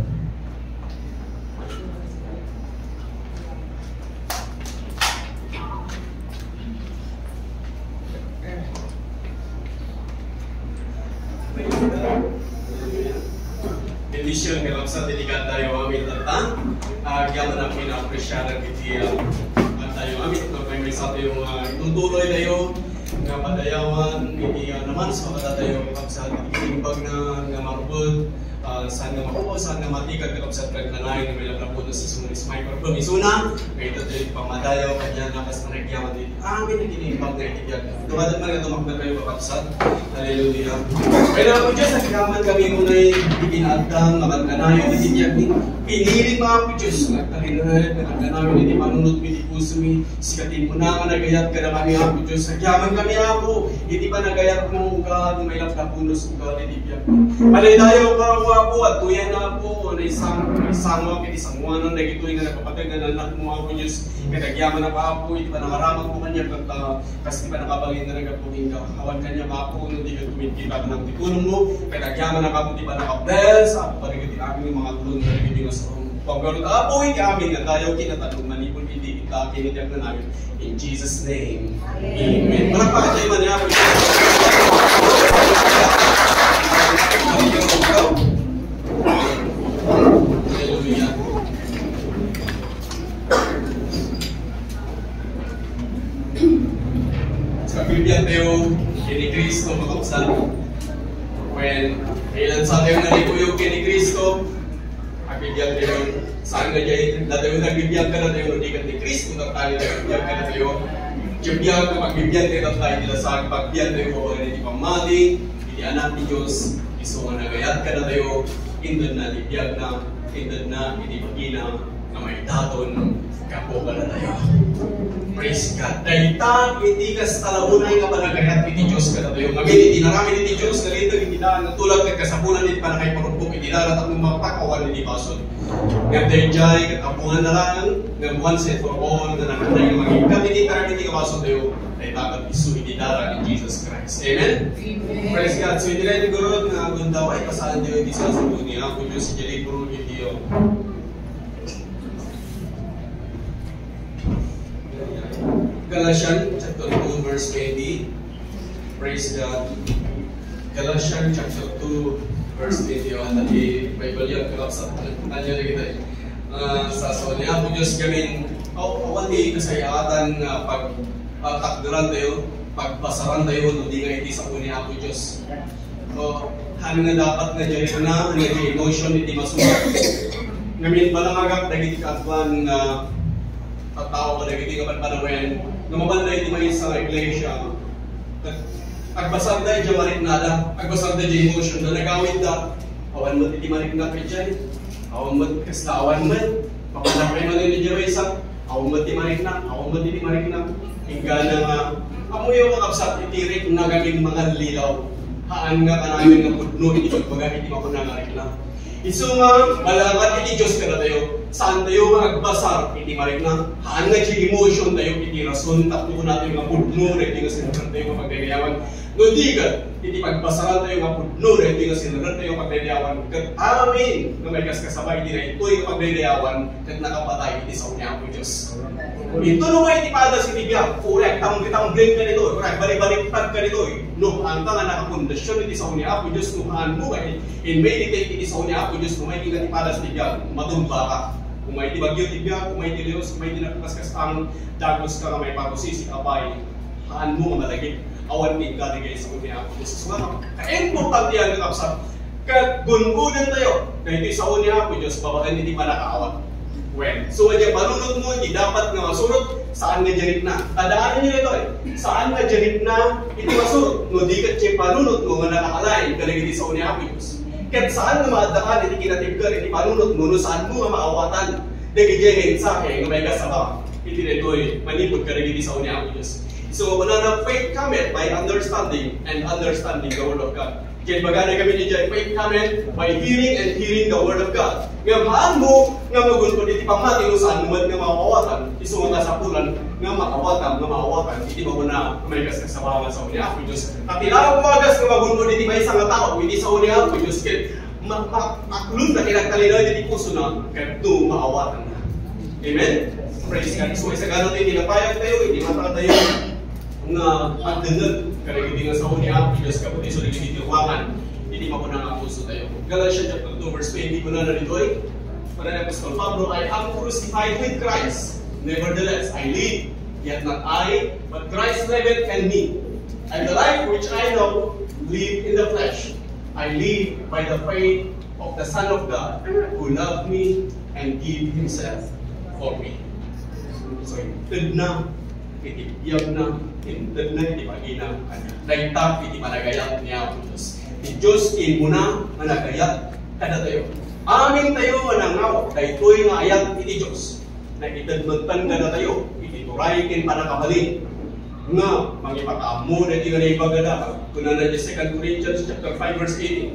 Bendisyon nga sa dedikat tayo amin tatan. Kaya na pina-appreciate iti tayo amin. May sa tayo itutuloy tayo nga padayawan, hindi naman sa makatatayo kakabsat, imbag na marubod, saan nga makuha, saan nga matikag kakabsat kaglalay na may lablabod na sa sumanis microphone. Isuna, kayo ito pamadayaw, kanya nakas na nagyaman dito. Amin na kinimbag na itibiyag. Tumadat man nga tumakna kayo kakabsat. Hallelujah. Kaya na ako Diyos, nagkaman kami muna'y ipinatang, magkanayo, itibiyag ni pinilit mga ako Diyos. Nagtalinahit, nagkanayo, hindi manunod, hindi puso mi, sikatin mo na, nagayat ka na kami ako Diyos. Nagyaman kami ako, hindi pa nagayat mo ugat, may lapunos ugat, itibiyag. Malaydayo ka ako at tuyan na ako, na isang mo, isang muwanan, nagituloy na nagpapatag na nanak mo ako Diyos. Kaya na pa ako, hindi pa nakaramag mo kanya, kasi di pa nakabangin na nagapungin ka. Hawan kanya pa ako, hindi ka tumikita ng tikunong mo, kaya na ka, hindi pa nakabless, ako pa rin aming mga tulong na rin yung sa paggarot ako, hindi amin na tayo kinatanong, manipol, hindi kita, kinityak na namin. In Jesus' name, Amen. Malakpakan tayo man niya ako. Hallelujah. Sa Biblia tayo, kini Kristo makapsan. When kailan sa tayo nalipuyog kini Kristo, ang Biblia tayo, saan nga dyan, datayo nagbibiyag ka na tayo, hindi ka ni Kristo na tayo nagbibiyag ka na tayo. Biyag ka magbibiyag tayo tayo nila sa pagbiyag tayo, kung hindi pamali, hindi anak ni Diyos, iso nga nagayat ka na tayo, indod na ibiyag na, indod na, hindi magina, na may daton, kapo ka na tayo. Praise God. Dahil hindi ka sa talaunay nga panagayat, hindi Diyos ka na tayo. Ngayon, hindi naramid hindi Diyos, nalito, hindi na, natulad ka kasapunan, hindi pa na kayo parupok, hindi na natak ng mga pakawan, hindi basod. Nga dahil dyan, katapungan na lang, nga once and for all, na nakatay ng maging kat, hindi ka hindi ka basod tayo, dahil dapat isu, hindi darang in Jesus Christ. Amen? Amen. Praise God. So, hindi rin gurod na gundaw ay pasahan tayo, hindi sa dunia, kung Diyos si Jali Puro, hindi yun. Galatians chapter 2 verse 20. Praise God. Galatians chapter 2 verse 20. Tadi Bible yang kerap sa tanya lagi tayo. Sa niya po Diyos gamin awan di kasayatan pag takdiran tayo, pagpasaran tayo no di nga iti sa niya po Diyos. So han nga dapat nga diri na nga emotion iti masulat. Ngamin balangagak dagiti katwan nga tao ka dagiti kapan panawen namabanday di may sa iglesia. Agbasag da iti marik nada, agbasag da iti emotion na nagawid da. Awan mo iti marik na Christian, awan mo kaslawan mo, papanapay mo ni Jeresa, awan mo iti marik na, awan mo iti marik na. Hingga na nga, amuyo kakabsat itirik na gaming mga lilaw. Haan nga kanamin nga pudno, iti pagbaga iti mapunangarik na. Isu nga, malagat iti Diyos ka na tayo. Saan tayo magbasar, iti marik na. Haan nga iti emotion tayo, iti rason, takto ko natin nga pudno, iti nga sinaran tayo nga pagdagayawan. No di ka, iti pagbasaran tayo nga pudno, iti nga sinaran tayo nga pagdagayawan. Kat amin, na may kaskasabay, iti na ito'y nga pagdagayawan, kat nakapatay, iti sa unya po Diyos. Ito no nga iti pada si Tibia, correct, tamang blame ka nito, correct, balik-baliktad ka nito. No, ang nga nakapundasyon iti sa unya po Diyos, nuhaan mo, in meditate iti sa unya po Diyos, kung may iti pada si Tibia, matumba ka. Kung may tibagyo tibya, kung may tilios, kung may tinakaskas ang dagos ka nga may pagusisi kapay, haan mo nga malagit, awan ni ka ligay sa unya po Diyos. So nga, ka-importante yan kakapsat, kagungunan tayo, na iti sa unya po Diyos, babakan hindi pa nakaawat. Well, so kaya panunod mo, hindi dapat nga masurot, saan nga janit na? Tadaanan nyo ito saan nga janit na, iti masurot, no di ka siya panunod mo, nga nakakalain, kalagiti sa unya po Diyos. Kahit saan nga maadakan, iti kinatibgar, iti panunod mo, no saan mo nga maawatan, nagigingin sa akin, nga may kasama, iti nito'y manipod kalagiti sa unya po Diyos. So, na faith cometh by understanding, and understanding the Word of God. Kaya bagay kami ni Jai, faith cometh by hearing and hearing the Word of God. Nga maan mo, nga magunod iti pamati mo saan mo nga maawatan, iso nga sa pulan, nga maawatan, iti mo na may kasasabangan sa unya po Diyos. At ilang umagas nga magunod iti may isang tao, iti sa unya po Diyos, kaya makulun na kinagtalina iti puso na, kaya ito maawatan na. Amen? Praise God. So isa ganun iti napayag tayo, iti matang tayo, nga pagdunod, kaya hindi nga sa unya po Diyos, kaputi so naging itiwakan, hindi mapunang ang puso tayo. Galatians chapter 2 verse 20 ko na narito ay, para na Apostol Pablo, I am crucified with Christ. Nevertheless, I live, yet not I, but Christ liveth in me. And the life which I now live in the flesh, I live by the faith of the Son of God, who loved me and gave Himself for me. So, hintid na, itibiyag na, hintid na, itibagina, daitap, itipanagayat niya ang Diyos. Di Diyos, muna, managayat, kada tayo. Amin tayo manangawak, dahito'y nga ayat iti Diyos, na itadmagtan ka na tayo, itituray kin panakabalin, nga, mangipakamu na iti nga na ibagada, kuna na 2 Corinthians chapter 5 verse 18.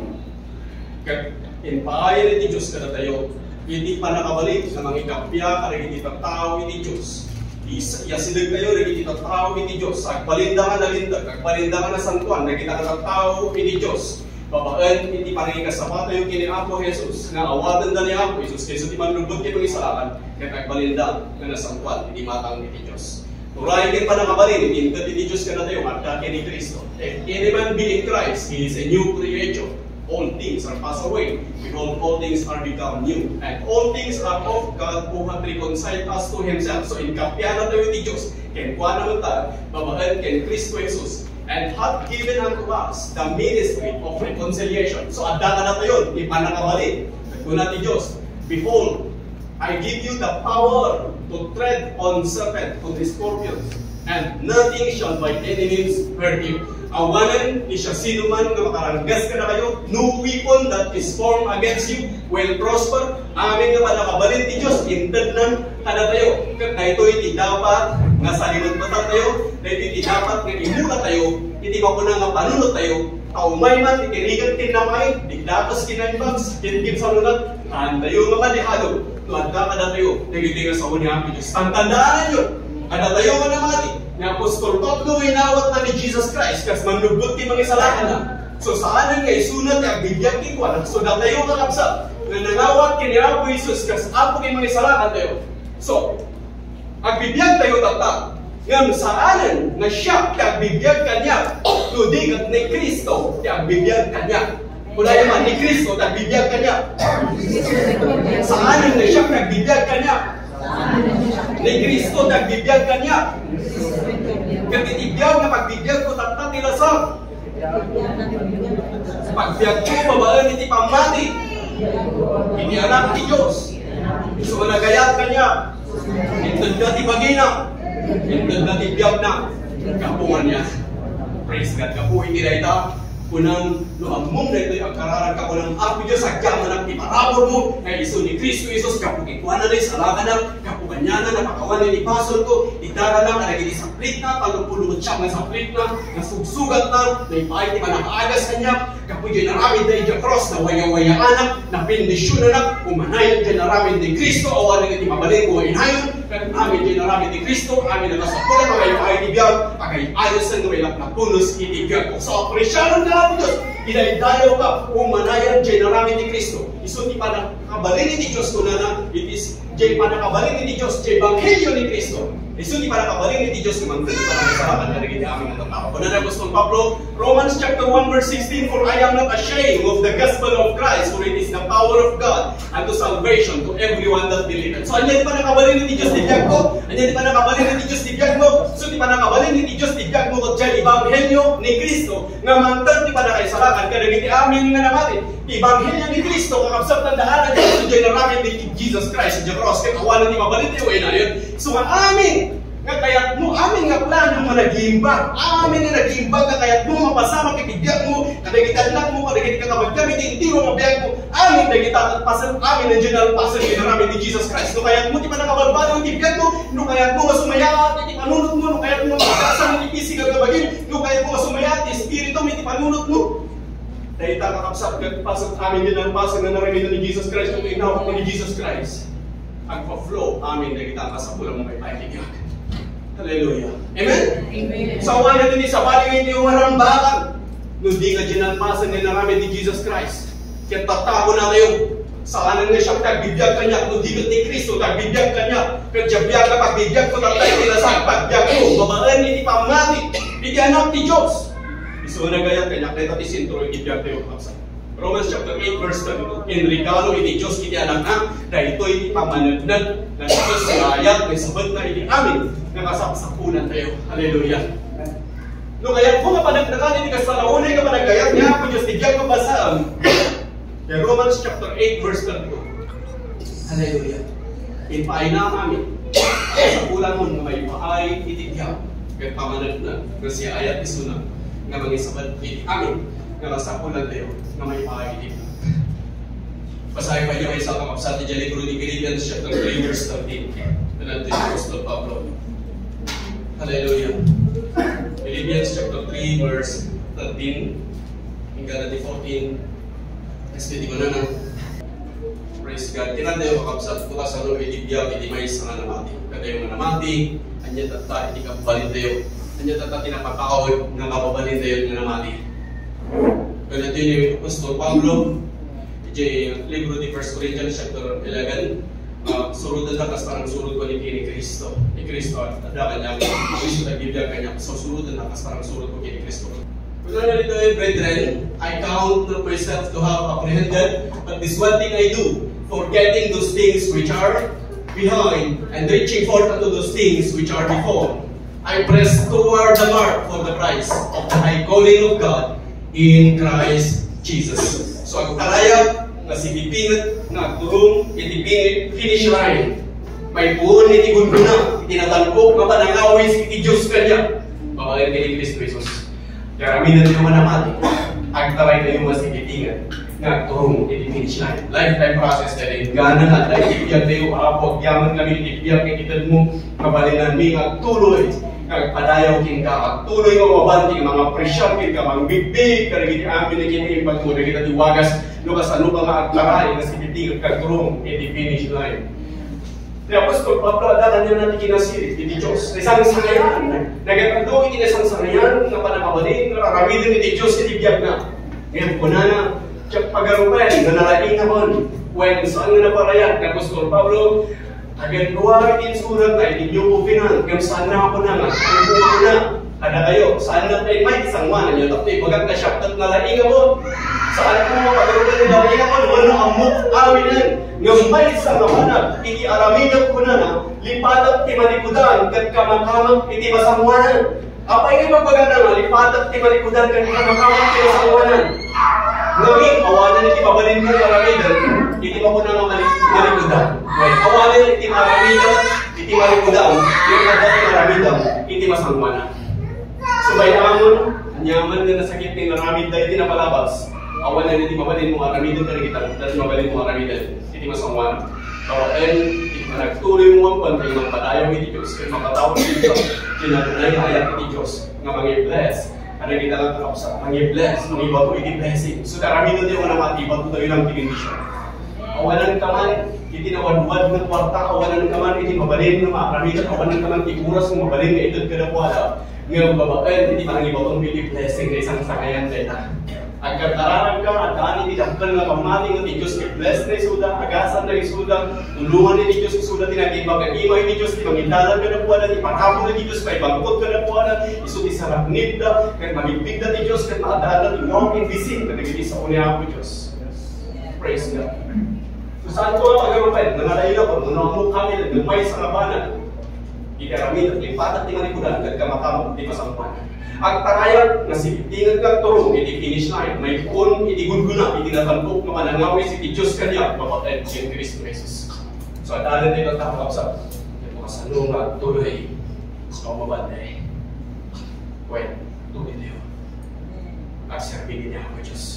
Kag, inpaayan iti Diyos kada tayo, iti panakabalik na mangikapya kada iti tao iti Diyos. Yasidag kayo na iti tao iti Diyos. Agbalinda ka na lindag, agbalinda ka na santuan, nagita ka tao iti Diyos. Babaan iti panangikasama tayo kini Apo Jesus, nga awatan na ni Apo Jesus, kaysa ti manlubot kayo isalakan, kaya agbalinda ka na santuan, iti matang iti Diyos. Turay kin panakabalin, ingat iti Diyos ka na tayo, marka kini Kristo. If any man be in Christ, he is a new creature. All things are passed away. Behold, all things are become new. And all things are of God who hath reconciled us to Himself. So, inkapya na tayo ni Diyos. Ken kwa naman tayo, babaan ken Kristo Jesus. And hath given unto us the ministry of reconciliation. So, adda ka na tayo, ipanakabalin. Nagkuna ti Diyos. Behold, I give you the power to tread on serpent, on the scorpions, and nothing shall by any means hurt you. Awanan, ni siya sino man na makaranggas ka na kayo, no weapon that is formed against you will prosper. Amin nga panakabalin ti Diyos, intad ng kada tayo. Kaya ito'y ti dapat nga sa limot mata tayo, na ito'y ti dapat nga imula tayo, iti mapunang nga panunod tayo, kaumay man, itirigan tinamay, digdatos kinanibags, kinkin sa lunat, taan tayo nga madihalo, nuadda kada tayo, nagitinga sa unyang Diyos. Tandaan nyo, kada tayo nga namati, nga Apostol Pablo inawat na ni Jesus Christ kas manlubot ti mga isalakan na. So saanan nga isunat ang bigyan kikuan. So datayo kakapsat na nangawat kini Apo Jesus kas apo kay mga isalakan tayo. So agbibiyag tayo tata ngam saanan nga siya agbibiyag kanya tudigat ni Kristo ti agbibiyag kanya. Mula naman ni Kristo agbibiyag kanya. Saanan nga siya agbibiyag kanya. Ni Kristo nagbibiyag kanya. Katitibiyag na pagbibiyag ko tatat nilasang. Pagbiyag ko babaan iti pamati. Ini anak ni Diyos. So nagayat kanya. Intod na ti bagina. Intod na ti biyag na. Kapungan niya. Praise God. Kapuhin nila ita. Kunang luamong na ito'y agkararan ka kunang Apo Diyos agyaman ang iparabor mo na iso ni Kristo Isos kapukikuan na rin sa laga na kapukanyanan na pakawan ni pasol ko itara na kalagin sa plit na palupulunod siya nga sa plit na nasugsugat na na ipahit ni manakaagas kanya kapuyoy naramid na iti cross na waya-waya anak na bendisyon na umanayon dyan naramid ni Kristo o anong iti mabalin ko inayon kaya amin dyan naramid ni Kristo amin na nasapulan na kayo ay ibiyag agay ayos na nuwelak na punos itibiyag ko sa operasyon na Apo Diyos, inaidayo ka, umanayan dyan naramid ni Kristo. Iso ti panakabalin ni Diyos kunana, it is dyan panakabalin ni Diyos, dyan Ebanghelyo ni Kristo. Iso ti panakabalin ni Diyos, kumang dyan panakasalaman na naging aming natatao. Kunana Apostol Pablo, Romans chapter 1 verse 16, for I am not ashamed of the gospel of Christ, for it is the power of God unto salvation to everyone that believeth. So, anyan ti panakabalin ni Diyos, tibiyag mo. Anyan ti panakabalin ni Diyos, tibiyag mo. So, ti panakabalin ni Diyos, tibiyag mo, kung dyan Ebanghelyo ni Kristo, nga mantan ti panakaisalakan, kada niti amin nga naman, Ebanghelyo ni Kristo, kakapsap ng daanan niya, so dyan namin ni Jesus Christ, dyan cross, kaya kawalan ni mabalit niyo, na yun. So, amin, nga kayat mo, amin nga plano mo nag-iimbag, amin nga nag-iimbag, nga kayat mo mapasama, kibigyan mo, kadagitanlak mo, kadagit ka kabagdamit, hindi mo mabiyag mo, amin nagitatatpasan, amin ang general pasan, namin ni Jesus Christ. No kayat mo, di pa nakabarbado, kibigyan mo, no kayat mo masumayat, di panunod mo, no kayat mo magkasan, di pisig ang gabagin, no kayat mo masumayat, di spirito, di panunod mo. Dahil kakapsap, pasok amin din ang pasan na narinig ni Jesus Christ, kung inawak mo ni Jesus Christ. Ang pa-flow, amin nagitaka sa pulang may paikigyan. Hallelujah. Amen? Amen. So, wala din sa paling hindi umarambakan. Nung di ka ginalpasan din namin ni Jesus Christ. Kaya tatago na kayo. Sa kanan na siya, tagbibiyag ka niya. Nung di ka ni Kristo, tagbibiyag ka niya. Kaya biyag ka, pagbibiyag ko, tatay nilasang pagbiyag ko. Babaan, hindi pamati. Hindi anak ni Diyos. Iso na gayat kanya, kaya tati sintro, ibiyag tayo kapsa. Romans chapter 8 verse 22. In regalo iti Diyos iti anak na, dahil ito'y pamanagnan na Diyos sa ayat, may sabat na iti amin, nakasapsapunan tayo. Hallelujah. No kaya kung kapanagdakan hindi ka sa naunay ka panagayat niya ako Diyos tigyan ko basaan. Kaya Romans chapter 8 verse 32. Hallelujah. Ipaay na kami. Sa ulan mo na may paay itigyan. Kaya pamanag na siya ayat isuna nga mangisabad amin nga nasa ulan tayo nga may paay itigyan. Basahin pa niyo kayo sa kamapsat ni libro ni Philippians chapter 3 verse 13. Natin si Apostol Pablo. Hallelujah. Philippians chapter 3 verse 13 hingga natin 14. Kasi di ko na praise God. Tinan tayo kakapsat ko sa loob itibiyag iti may isa nga namati. Kada yung namati, anya tata iti kapabalin tayo. Anya tata tinapakakaw nga kapabalin tayo nga namati. Kaya natin yung Apostol Pablo iti libro ni 1 Corinthians chapter 11 surudan na kas parang surud ko ni Kristo. Ni Kristo at ada kanya Kristo nagbibiyag kanya. So surudan na kas parang surud ko ni Kristo. Kung ano nito brethren, I count not myself to have apprehended, but this one thing I do, forgetting those things which are behind, and reaching forth unto those things which are before. I press toward the mark for the prize of the high calling of God in Christ Jesus. So ang tarayag na sipipingat na turong iti finish line. May buon iti gunduna, itinatalpok nga panangawis iti Diyos kanya. Babayan kay Kristo Jesus. Kaya kami na ito manamati. Agtaray kayo masipipingat nga turong iti finish line. Lifetime process na rin. Gana na tayo itibiyag tayo kapag yaman kami itibiyag kay kitad mo kabalinan mi agtuloy. Kagpadayaw kin ka, agtuloy mo mabanti mga presyang kin ka, mangbibig ka rin amin na kiniimpag mo na kita tiwagas lukas ano ba nga agtaray na sipitig kagturong iti finish line. Kaya Apostol Pablo, adalan niya natin kinasirit, iti Diyos. Isang sangayan, nagkakando iti isang sangayan na panakabalin, nararamidin iti Diyos, iti biyag na. Ngayon po na, pagarupan, na nalaing naman, when saan na naparayan, kaya Apostol Pablo, agan luwag itin surat na, itin niyo po pinan, kaya saan na ako na nga, kaya po na, ada kayo, saan na tayo may isang man, niyo tapos bagat na siya, at nalaing mo, saan po pagarupan na nalaing ako, wala amok awinan, ngambay sa mamanag, iti aramidap ko na lipatat ti malikudan, kat kamakamak iti masangwanan. Apa ini magpaganda nga, lipatat ti malikudan, kat kamakamak iti masangwanan. Ngamin, awanan iti mabalin mo aramidan, iti mapuna nga malikudan. Awanan iti aramidan, iti malikudan, yung nadat ti aramidan, iti masangwanan. Subayamon, anyaman nga nasakit ni naramid dahil iti napalabas. Awanan iti mabalin mo aramidan ka kita, dahil mabalin mo aramidan. Iti masangwan. Kawain, iti managtuloy mo ang pantay ng padayaw iti Diyos. Kaya makatawag iti Diyos, kinanunay ayat iti Diyos. Nga mangi-bless. Ano kita lang kakapsa? Mangi-bless. Mangibato iti blessing. So karami doon yung mga matibato tayo ng tingindisyon. Awanan ka man, iti nawadwad ng kwarta. Awanan ka man, iti mabalin na maaramid. Awanan ka man, iti kuras ng mabalin na itod ka na po ala. Ngayon babaen, iti mangibato iti blessing na isang sakayan deta. Agad tararan ka, adaan iti dakkel nga pamating iti Diyos kay bless na isuda, agasan na isuda, tulungan iti Diyos isuda, tinagibag at ima iti Diyos, timangindalan ka na po ala, iparapon iti Diyos, kay bangkot ka na po ala, isuti sarap nida, kay mamigpig na iti Diyos, kay maadaan na walk in visin, na nagiging sa unya ako Diyos. Praise God. So saan ko ang pag-arupan? Nangalay ako, nanamok kami, nagmay sa ngabanan. Ikaramid at limpatat di manikudan, kagkamakamot di masangpanan. Ang tarayag na sipitingan kang turong, iti finish line, may pun, iti gunguna, iti natalpok na manangawis, iti Diyos kanya, mapatay si Kristo Jesus. So, adalan din ang takapsap. Ito kasalong at tuloy, so mabanday. Well, tuloy niyo. At sarbinin niya ako, Diyos.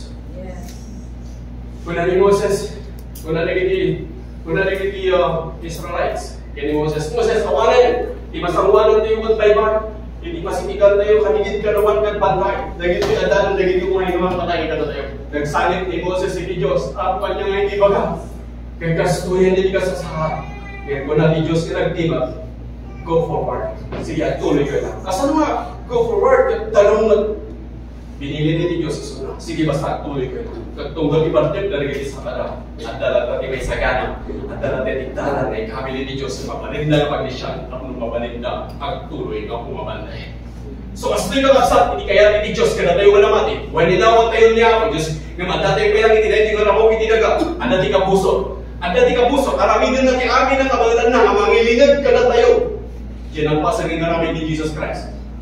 Kuna ni Moses, kuna nagiti Israelites, kaya ni Moses, awanan, di masangwanan tayo kung taybar, hindi masitigan tayo, kanigit ka naman kag bantay. Dagit yung adalan, dagit yung mga naman patay ka na tayo. Nagsanit ni Moses si Diyos, apan niya nga hindi baga. Kaya kastuyan din ka sa sahat. Kaya kung natin Diyos ka nagtibag, go forward. Sige, at tuloy ka na. Kasan nga, go forward, tanong na, binili ni Diyos sa suna. Sige, basta tuloy ka na. Tunggal ibartip na rin sa kada. At dalat natin may sagana. At dalat natin iktalan na ikabili ni Diyos sa mapalinda na pagnisyan. At nung mapalinda, agtuloy na pumabanday. So, as do'y kakasat, hindi kaya ni Diyos ka na tayo mati. When inawat tayo niya ako, Diyos, nga madatay pa lang itinay, nga ramok itinaga. Ang dati ka puso. Ang dati ka puso. Karamihan na amin ang kabalan na. Mangilingad ka na tayo. Yan ang pasagin na namin ni Jesus Christ.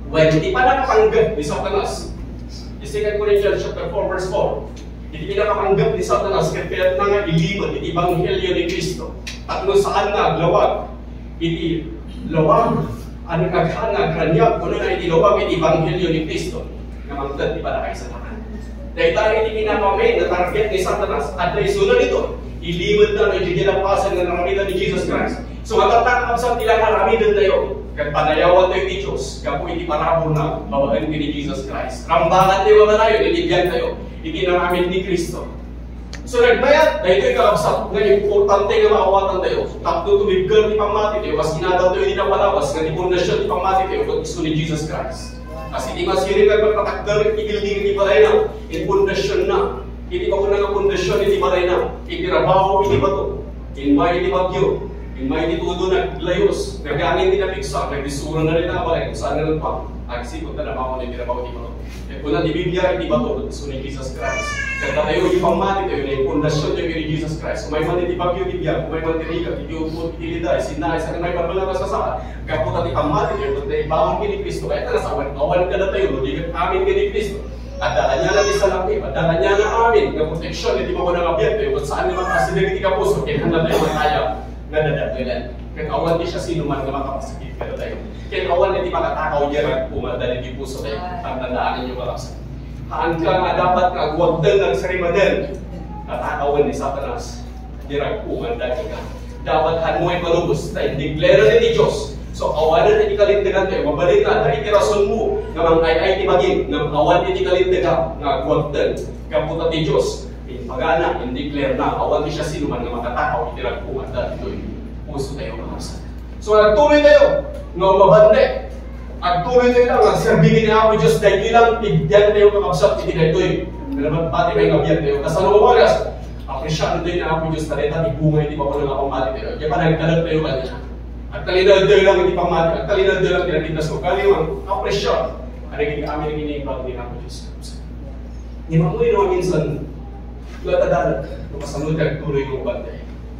When hindi pa nakapanggap ni Satanas, in 2 Corinthians chapter 4 verse 4, hindi nakapanggap ni Satanas kaya na nga ilibot iti Ebanghelyo ni Kristo. At kung saan nga lawag, iti lawag, ang naghan nga kranyag, kung na iti lawag iti Ebanghelyo ni Kristo, na magdad di para kay Satanas. Dahil tayo iti pinapamain na target ni Satanas, at na isunod ito, ilibot na iti ginapasan ng naramitan ni Jesus Christ. So matatakap sa ilang naramitan tayo, kaya panayawan tayo ni Diyos, kaya po iti parabol na babagan ni Jesus Christ. Rambangan tayo mga tayo, nilibyan tayo, iti naramit ni Kristo. So nagbayad, dahil ito'y kalapsat, nga importante nga maawatan tayo. Takto tumigil ni pamati tayo, mas kinadaw tayo di na palawas, nga di pundasyon ni pamati tayo, kung gusto ni Jesus Christ. Kasi di mas yun yung magpatakdal, ikilding ni balay na, in pundasyon na. Hindi pa ko nga pundasyon, hindi balay na. Ikirabaho, hindi ba ito? In may hindi bagyo. In may hindi tudo naglayos. Nagangin din na piksa, nagdisura na rin na balay, kung saan na lang pa. Agsipot na nabaho na ikirabaho, hindi ba ito? Kung na di Biblia, hindi ba ito? Kung gusto ni Jesus Christ. Kaya tayo yung pamati tayo, na yung pundasyon tayo ni Jesus Christ. Kung may man hindi bagyo, Biblia, kung may man tiriga, hindi upot, itilida, sinay, sa may pagbalang sa saan. Kaya po natin pamati tayo, kung tayo bawang ni Kristo, kaya na sa awan ka na tayo, hindi ka amin ni Kristo. At dala niya na isa lang kayo, at dala niya na amin, ng proteksyon, hindi mo ko nangabiyat tayo, kung saan naman kasi hindi ka puso, kaya handa tayo mataya, nga dadagdagan. Kaya awan di siya sino man na makapasakit ka na tayo. Kaya awan hindi makatakaw niya at pumadali di puso tayo, ang tandaan ninyo kalapsan. Haan ka nga dapat nga guwagdal ng sarimadal, at akawan ni Satanas, dirag pumadali ka. Dapat han mo ay malubos tayo, declare na ni Diyos. So awanan na ikalindagan tayo, mabalik na, dahil tirason mo, nga mga ay tibagin, nga awan na ikalindagan, nga guwagdal, kaputa ni Diyos, pagana, in-declare na, awan di siya sinuman nga makatakaw, itirag pumadali ito'y puso tayo makasa. So nagtuloy tayo, nga mabande, at tuloy tayo lang, nagsarbigin ni Apo Diyos, dahil ilang ibyan tayo kakabsat, itinaytoy. Kalamat pati may ngabyan tayo. Kasano mo oras, apresyado tayo ni Apo Diyos, talenta, di bungay, di pa ko lang akong mati tayo. Kaya pa nagtalag tayo kanina. At kalinal tayo lang, hindi pang mati. At kalinal tayo lang, tinatindas ko. Kalimang, apresyado. Ang kami ang iniipag ni Apo Diyos. Di ba mo yun minsan, latadalag, masanod ka tuloy ng bantay.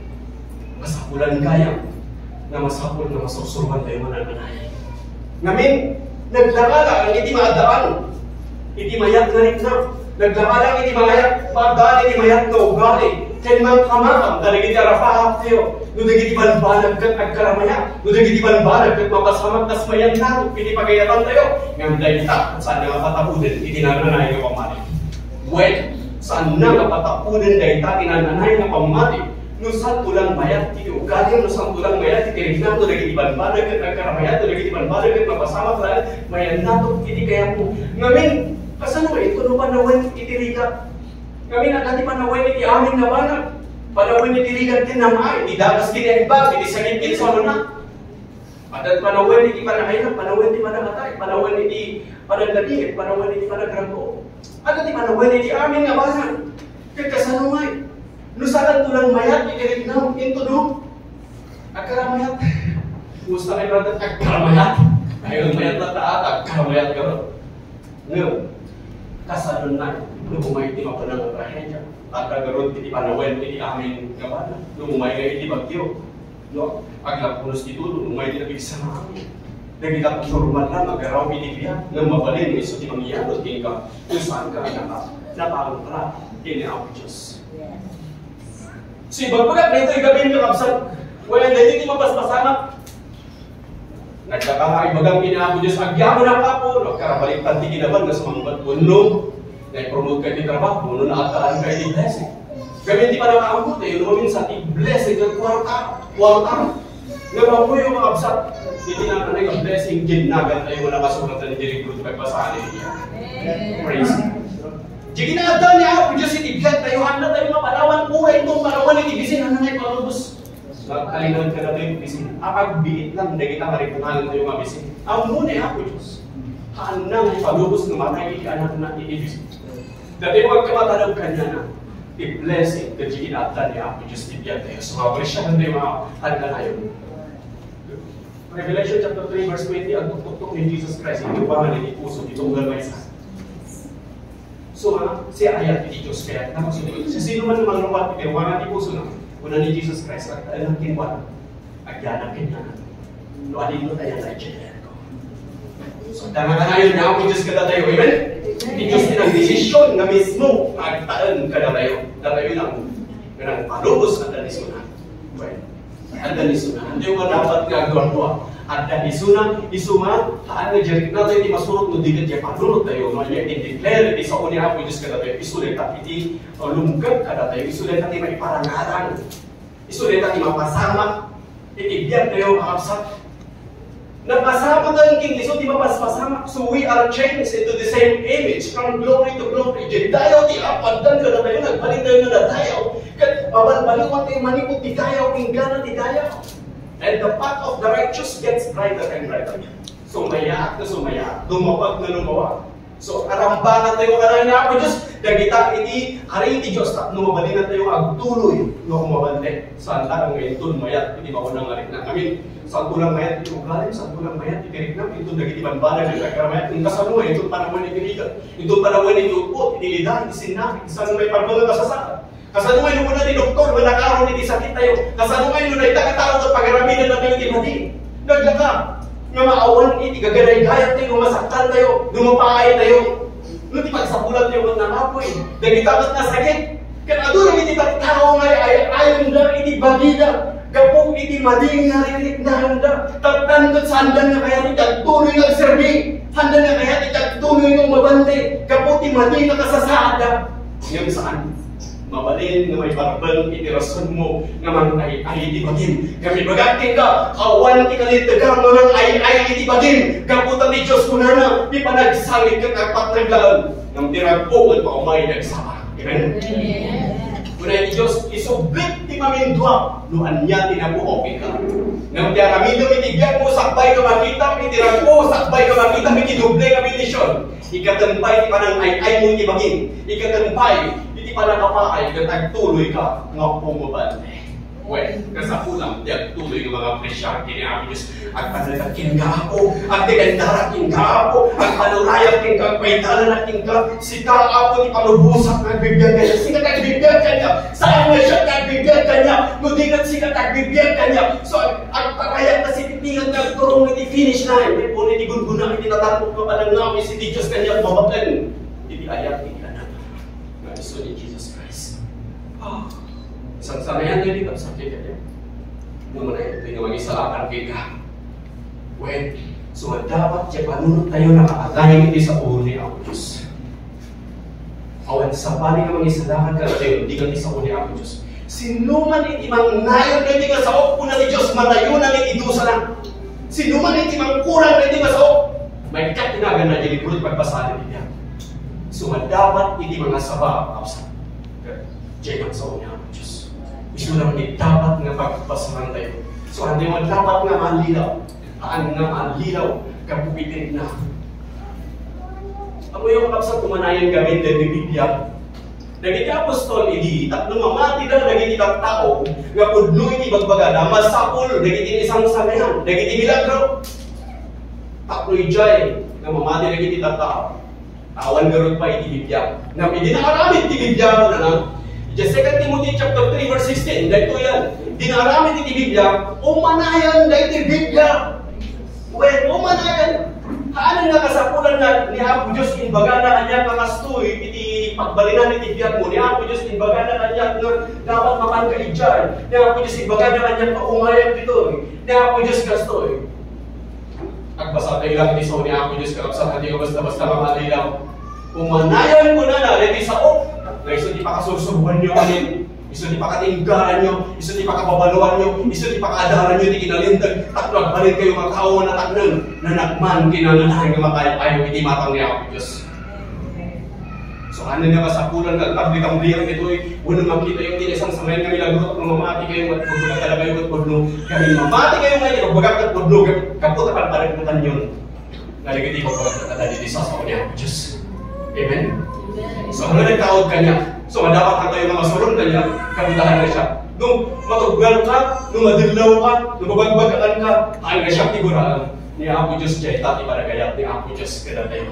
Masapulan kaya, na masapul na masusurwan tayo manananay. Ngamin, naglakala ang hindi maadaan, hindi mayat na rin na. Naglakala ang hindi maadaan, hindi mayat na ugali. Kaya mga kamakam, dalagin ka rapahap tayo. Nudagin ibanbanag kat agkaramaya. Nudagin ibanbanag kat mapasamat tas mayan na. Pili pagayatan tayo. Ngayon dahil kita, saan nga patapunin, hindi nananay nga pamati. Well, saan nga patapunin dahil ta, tinananay nga pamati. Nung saan tulang mayat, iti ugali, nung saan tulang mayat, iti rinam, nudagin ibanbanag kat agkaramaya, nudagin ibanbanag kat mapasamat na, mayan na to, hindi kaya po. Ngayon, kasano ito no panawan itiriga? Ngayon, agad panawan iti amin na banag. Panawan itiriga din naman, iti dagas kinaiba, iti sakit sa ano na. At panawan iti panahayap, panawan iti panamatay, panawan iti panagdadiit, panawan iti panagrampo. Agad panawan iti amin na banag. Kaya kasano nga nusakan tulang mayat, iti rinam, into do. Agkaramayat. Gusto kayo natin, agkaramayat. Ayaw mayat na taat, agkaramayat ka rin. Ngayon, kasalun na, lumumay iti mapanang ang trahedya. At nagaroon iti panawen iti amin gabana. Lumumay nga iti bagyo. No? Aglapunos iti tulo, lumumay iti nabigsa na amin. Nagita po suruman na, magaraw iti biya, nang mabalin, iso ti mangyayarot, king ka, kung saan ka napauntra, kini ang Diyos. So, ibagbagat na ito'y gabin ka kapsat, wala na iti mapaspasamak. Nagkakang ibagang kinapo Diyos, agyamo na kapo, nagkarabalik tanti kinaban na sumangbat puno, na-promote kayo di trabaho, puno na ataan kayo di blessing. Gawin di pa nakaambot, yun naman minsan, i-blessing ng kwarta. Ngayon mo yung mga absat, hindi na kanay ang blessing, ginagan tayo wala masulat na hindi rin pagpasahan niya. Praise God. Di ginaadan niya ako, Diyos, itiblat tayo, handa tayo mapalawan buhay itong malawan, itibisin, handa na ipalubos. Nagkalinan ka na tayo bisin. Apagbiit lang, hindi kita maripungalan tayo mabisin. Ang muna ako, Diyos. Haan na nga ipalubos na matay, anak na iibisin. Dati huwag ka matanong kanya na, i-blessing, kasi ginatan niya ako, Diyos, tibyan tayo. So, mapresyahan tayo mga handa na yun. Revelation chapter 3, verse 20, ang tuktok ni Jesus Christ, ito ba nga nilipuso, ito ang galway sa. So, siya ayat ni Diyos, kaya nakasunod. Sa sino man naman lupat, pero wala ni puso na, una ni Jesus Christ, at alam kinwan, agyanak kinyan. No, alin mo tayo na i-check ko. So, So, tangan-tangan niya ako Diyos kada tayo. Amen? Di Diyos din ang desisyon na mismo agtaan kada tayo. Datayo lang. Ganang palubos at dalisunan. Well, at dalisunan. Hindi mo dapat nga gawin at dalisunan, isuma, haan nga dyan natin iti masurot no digat dyan panunod tayo. No, yung i-declare iti sa unya ako Diyos kada tayo. Isulit at iti lumgag kada tayo. Isulit at iti maiparangaran. Isulit at iti mapasama. Itibiyag tayo kakapsat. Nagpasama tayo king liso, di ba pasama? So we are changed into the same image from glory to glory. Diyan tayo, di apaddan kada tayo, nagbalik tayo na tayo. Kat mabaliwan tayo manipot, di tayo, ingana, di tayo. And the path of the righteous gets brighter and brighter. Sumaya na sumaya, lumawag na lumawag. So arambanan tayo karay na ako Diyos, dagita iti, hari iti Diyos, at lumabali na tayo agtuloy na umabante. Saan lang ngayon ito, mayat, iti maunang ngarik na kami. Saan tulang mayat, iti ugalim, saan tulang mayat, iti rik na, ito dagiti banbanan, iti kakamayat, iti kasanuay, ito panahon iti ligat, ito panahon iti upo, iti lidah, iti sinapit, saan may pagbangan kasasaka. Kasanungay nung muna ni doktor, manakaroon iti sakit tayo. Kasanungay nung naitakatao at pag-araminan na tayo iti mading. Naglaka, nga maawan iti gaganay-gayat tayo, masaktan tayo, lumapakay tayo. Nung ti pagsapulat tayo ng apoy, nagitapat na sakit. Kanado iti tao ngay ayon na iti bagida. Kapag iti mading narinig na handa, taptan kat sa handan na kaya iti tuloy ng serbi. Handan na kaya iti tuloy ng mabante. Kapag iti mading nakasasada. Ngayon saan? Mabalin na may barbang itirason mo nga man ay iti bagin. Kami bagating ka, kawan ti kalitagang nga ay iti bagin. Kaputan ni Diyos ko na, di pa nagsangit ka kapat naglaan. Nang tiragpo at paumay nagsama. Amen? Kuna iti Diyos, isubit ti mamindwa, nuan niya tinabuok ka. Nang tiaramido itigyan mo, sakbay ka makita, itiragpo, sakbay ka makita, ikiduble ka minisyon. Ikatampay ti panang ay mo iti bagin. Ikatampay, di pa nakapakay, katagtuloy ka nga pumabante. Well, kasapulang, tiyagtuloy ng mga presyar, kiniamin Diyos, at panalaking ka ako, at tikandaraking ka ako, at panulayaking ka, kwaitalaking ka, sika ako, di panubusak, nagbibiyag ka niya, sika nagbibiyag ka niya, saan na siya nagbibiyag ka niya, nudigat sika nagbibiyag ka niya, so, at parayan na si titingan na turong iti finish line, may po niti gungguna, iti natatapok ka pa ng namin, si Diyos kanya, mabakan, iti ayat, iti anak. So ni Jesus Christ. Isang sanayan din dito sa kita niya. Naman na ito yung mag-isalakan kita. When, so dapat siya panunod tayo na kaatayang hindi sa ulo ni ako Diyos. Awan sa bali na mag-isalakan ka tayo, hindi ka sa ulo ni ako Diyos. Sinuman iti mang nayon na iti nga sa upo na ni Diyos, malayo na iti dusa na. Sinuman iti mang kurang na iti nga sa upo, may katinagan na dyan ipulot pagpasahan niya. So, dapat hindi mga saba kapsa. Diyan ang sa unya ang Diyos. Gusto lang hindi dapat nga pagpasahan tayo. So, hindi mo dapat nga malilaw. Haan nga malilaw, kapupitin na. Ang yung kapsa tumanayan gawin na bibigyan. Naging apostol, hindi tatlong mamati na naging itang tao, nga pudlo iti bagbagada, masapol, naging isang sanayan, naging milagro. Taklo'y jay, nga mamati naging itang tao. Awan garot pa itibibiyag. Nang hindi nakaramit itibibiyag mo na lang. Just 2 Timothy chapter 3 verse 16. Dahito yan. Hindi nakaramit itibibiyag. Umanayan na itibibiyag. Well, umanayan. Haanan nga kasapulan na ni Apo Diyos inbaga na kanya kakastoy iti pagbalinan itibiyag mo. Ni Apo Diyos inbaga na kanya nga dapat mapangkaidyan. Ni Apo Diyos inbaga na kanya paumayag dito. Ni Apo Diyos kastoy. Agbasa tayo lang iti so ni Apo Diyos karapsan hindi ko basta-basta mamalilaw. Umanayan ko na iti sa op. Na iso di pakasursubuhan nyo kanin. Iso di pakatinggaran nyo. Iso di pakababaluan nyo. Iso di pakadaran nyo. Di kinalindag. Taklag balik kayo magkawa na taknang. Nanagman kinananahan nga makayapayo iti matang ni Apo Diyos. So ano nga kasapulan nga tablikang-blikang ito ay unang makita yung tinisang sa ngayon kami lagot kung mamati kayo at pagbulag talaga yung atpudlo. Kami mamati kayo ngayon pagbulag at pudlo. Kapot at pagpaliputan yun. Naligiti ko pagkakata dito sa sa niya Apo Diyos. Amen? So ano nagtaod kanya? So dapat ang tayo mga masulong kanya, kabutahan na siya. Nung matuggal ka, nung madilaw ka, nung mabagbagaan ka, ay na siya tiguraan ni Apo Diyos dyan. Tati para gayat ni Apo Diyos kada tayo.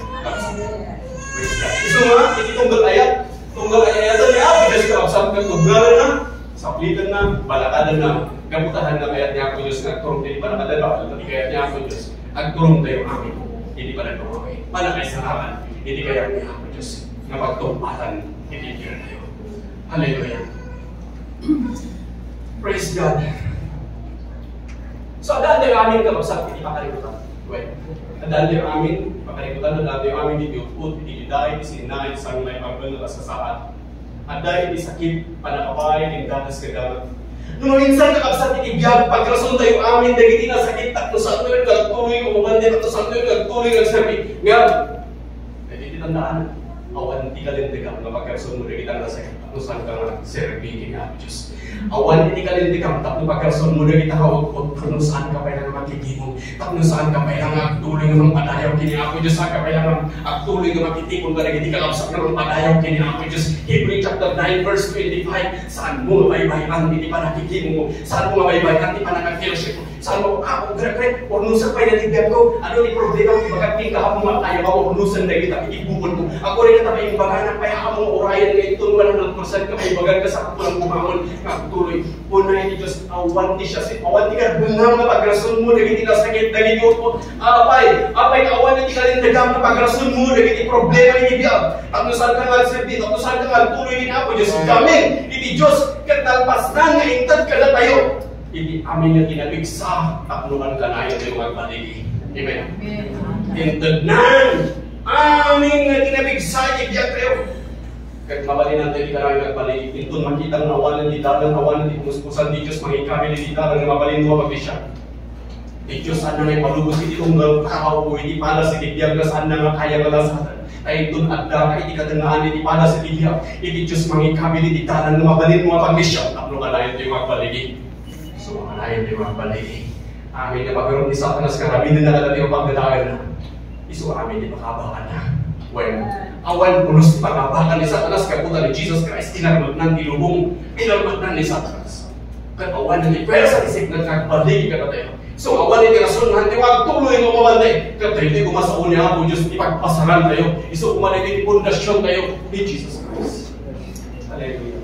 So nga, ititunggal ayat. Tunggal ayatan ni Apo Diyos kapsam ka tuggalan na, saplitan na, balakadan na, kabutahan na kayat ni Apo Diyos na turong tayo balakadan ba? Pati kayat ni Apo Diyos. At turong tayo amin. hindi pa nagpapaway. Manakay sa akin, hindi kaya niya ako Diyos na pagtumparan, hindi niya tayo. Hallelujah. Praise God. So, adaan yung amin kapagsak, hindi makalimutan. Well, adaan yung amin, makalimutan, adaan yung amin, hindi upot, hindi dahil, sinay, isang may pagpil na kasasahan. Adaan, hindi sakit, panakabay, hindi danas kagamat. Nung minsan kakabsat itibiyag, pagkrason tayo amin, dahil hindi na sakit, takto sa ito yung nagtuloy, kumabandi, takto sa ito yung nagtuloy, nagsabi. Ngayon, dahil hindi tandaan, awan di ka lintikam na pagkrason mo, dahil kita na sakit, takto sa ito nga, serving nga, Diyos. Awan hindi ka lintikam, takto pagkrason mo, dahil kita hawag, takto saan ka pa ilang makikimong, takto saan ka pa ilang agtuloy ng padayaw, kini ako, Diyos, saan ka pa ilang agtuloy ng makitipon, dahil hindi ka kapsat ng padayaw, kini ako, Diyos. Hebrew chapter 9 verse 25, saan mo mabaybayan, hindi pa nakikimong mo, saan mo mabaybayan, hindi pa nakakilship mo, saan mo ako, grek-grek, ornusan pa yung natibiyag ko, ano ni problema, magating ka mo makayo ka, ornusan na kita, ikibukon mo, ako rin na yung baganan, kaya ka mong orayan ngayon, 100% ka may bagan ka sa kapulang bumamon, tuloy. Punay ni Diyos, awan di siya, awan di ka bungang na pagrason mo, naging sakit, naging yuto, apay, awan di ka rin nagam na pagrason mo, naging problema ni Biyab. At saan ka nga servit, at saan ka nga tuloy din ako, Diyos, kami, hindi Diyos, katalpas na nga, intad ka na tayo. Hindi amin na kinabigsa, taknuhan ka na yun yung magbaligi. Amen? Intad na, amin nga kinabigsa, ibiyag tayo. Kahit mabalin natin, di ka na nagbaligi. Ito makita ng awanan di dalang, awanan di kumuskusan di Diyos, mangikami di dalang, mabalin mo mag-isya. Di Diyos, saan na may palubos, hindi kong tao, hindi pala si Biyag na saan na nga kaya malasatan. Ay doon at daka, hindi katangaan, hindi pala si Biyag. Hindi Diyos, mangikami di dalang, mabalin mo mag-isya. Tapno ka na yun yung magbaligi. So, mga na yun yung magbaligi. Amin na pagkaroon ni Satanas, karami na natin yung pagdadagan na. Iso amin di makabakan na. Well, awan pulos pagabakan ni Satanas, kaputan ni Jesus Christ, inarmat ng ilubong, inarmat ng ni Satanas. Kaya awan na ni Pwesa, isip na nagbaligi ka na tayo. So, awan ni tinasunhan, huwag tuloy mo mamantay. Kaya hindi kumasaon niya ako, Diyos, ipagpasaran tayo. Iso kumanay din pundasyon tayo ni Jesus Christ. Hallelujah.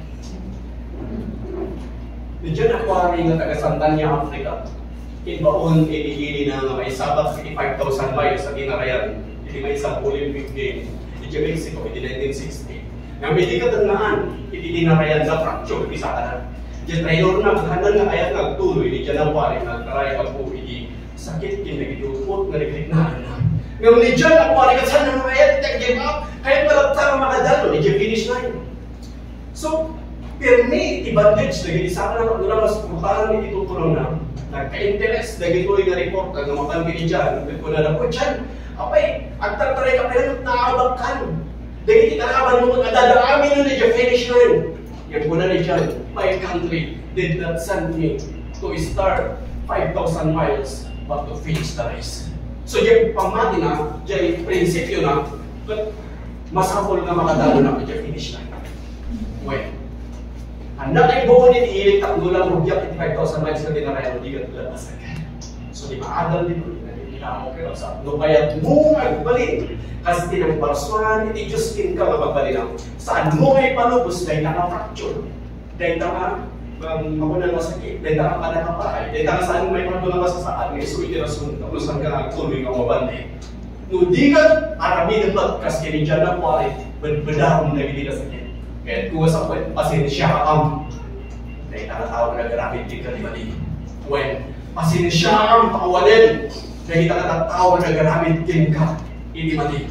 Diyan ako ang nga taga Santanya, Africa. Inbaon, inigili na may sabat 55,000 miles sa Ginarayan. Hindi may isang Olympic game. Di Mexico, hindi 1960. Nga may di katangaan, hindi dinarayan sa fracture, isa ka na. Diyan trainer na, maghandan nga kaya nagtuloy, di dyan ang pari, nagtaray ka po, hindi sakit, kinagidupot, nagiglignahan na. Ngayon ni John, ako pari ka saan na kaya, di give up, kaya malaptang makadalo, di finish line. So, pirmi, i-bandage, nag-isa ka na, nagula mas putaran, hindi tutulong na. Nagka-interest, nagituloy na report, nagamapan kini dyan, nagpunala ko dyan. Apay, agtataray ka pa rin, naabag ka. Dahil itaraban mo mag-adadaamin na dyan, finish line. Yan po na dyan, my country did not send me to start 5,000 miles, but to finish the race. So yung pamati na, dyan prinsipyo na, masapol na makadalo na dyan, finish line. Well, handa kayo buo din, iilig takdo lang, rubyak, 5,000 miles ka din na kaya, hindi ka tulad masagan. So di maadal din, okay, no kaya mo magbalin kasi tinagbarsuan, hindi Diyos din ka mapagbalin saan mo ay palubos dahil naka-fracture, dahil naka makunan masakit, dahil naka panakapahay, dahil naka saan may pagbulang masasaan, may suwi tirasun, tapos saan ka nagtuloy ka mabandi. No di ka arami ng podcast kaya dyan na po ay bedahong na hindi na sakit. Kaya kung sa kwet, pasensya ka dahil nakatawag na grabe din ka di bali. When pasensya ang pakawalan, dahil nakatawag na garamit din ka, hindi mali.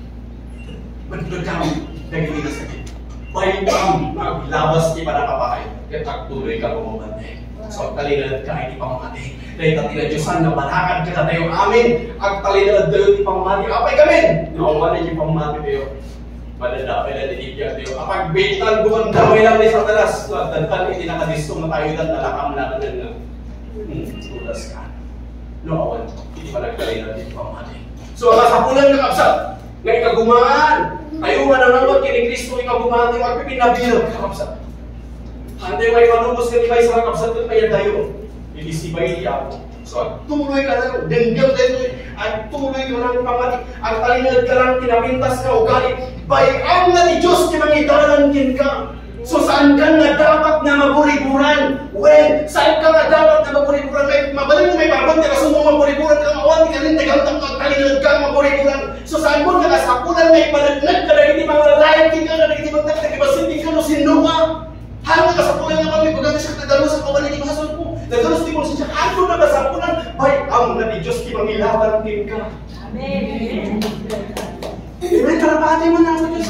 Magdagam, dahil hindi na sakit. Bayang, maglabas di pa nakapahay, kaya tagtuloy ka bumabante. So, ang talinad ka, hindi pa mamati. Dahil tatinad Diyosan na balakad ka na tayo amin, ang talinad tayo di pa mamati. Apay kami! Nawaman di pa mamati tayo. Madadapay na dinibiyag tayo. Kapag bitan, gumandawin lang ni Satanas. Dantan, hindi nakadisto na tayo dan, nalakam na na. Tulas ka. Awan, hindi pa nagkalay natin pamati. So, ang kasapulan ng kapsat, na ikagumaan, tayo mananawag kini Kristo, ikagumaan tayo, at pinabilang ka kapsat. Hantay may panubos ka ni May sa kapsat, at kaya tayo, hindi si Bay ako. So, tuloy ka lang, dengyang tayo, at tuloy ka lang pamati, at talinad ka lang, kinapintas ka ugali, bayang na ni Diyos, kinangidalan din ka. So saan ka nga dapat na maburiburan? Well, saan ka nga dapat na maburiburan? Mabalin mo may parabot ka kasi mo maburiburan ka, mawag ka rin, tagang talinod ka maburiburan. So saan mo nga kasapulan may panagnag ka na hindi mga lalayag ka na hindi magtag na kibasinting ka no sino ka? Halo ka kasapulan na kami pagkata siya nagdalos sa kawalan ni Mason ko. Nagdalos di mo siya, ano na kasapulan? Bay, ang nabi Diyos ki mangilaban din ka. Amen. Amen, karapati mo na ako Diyos.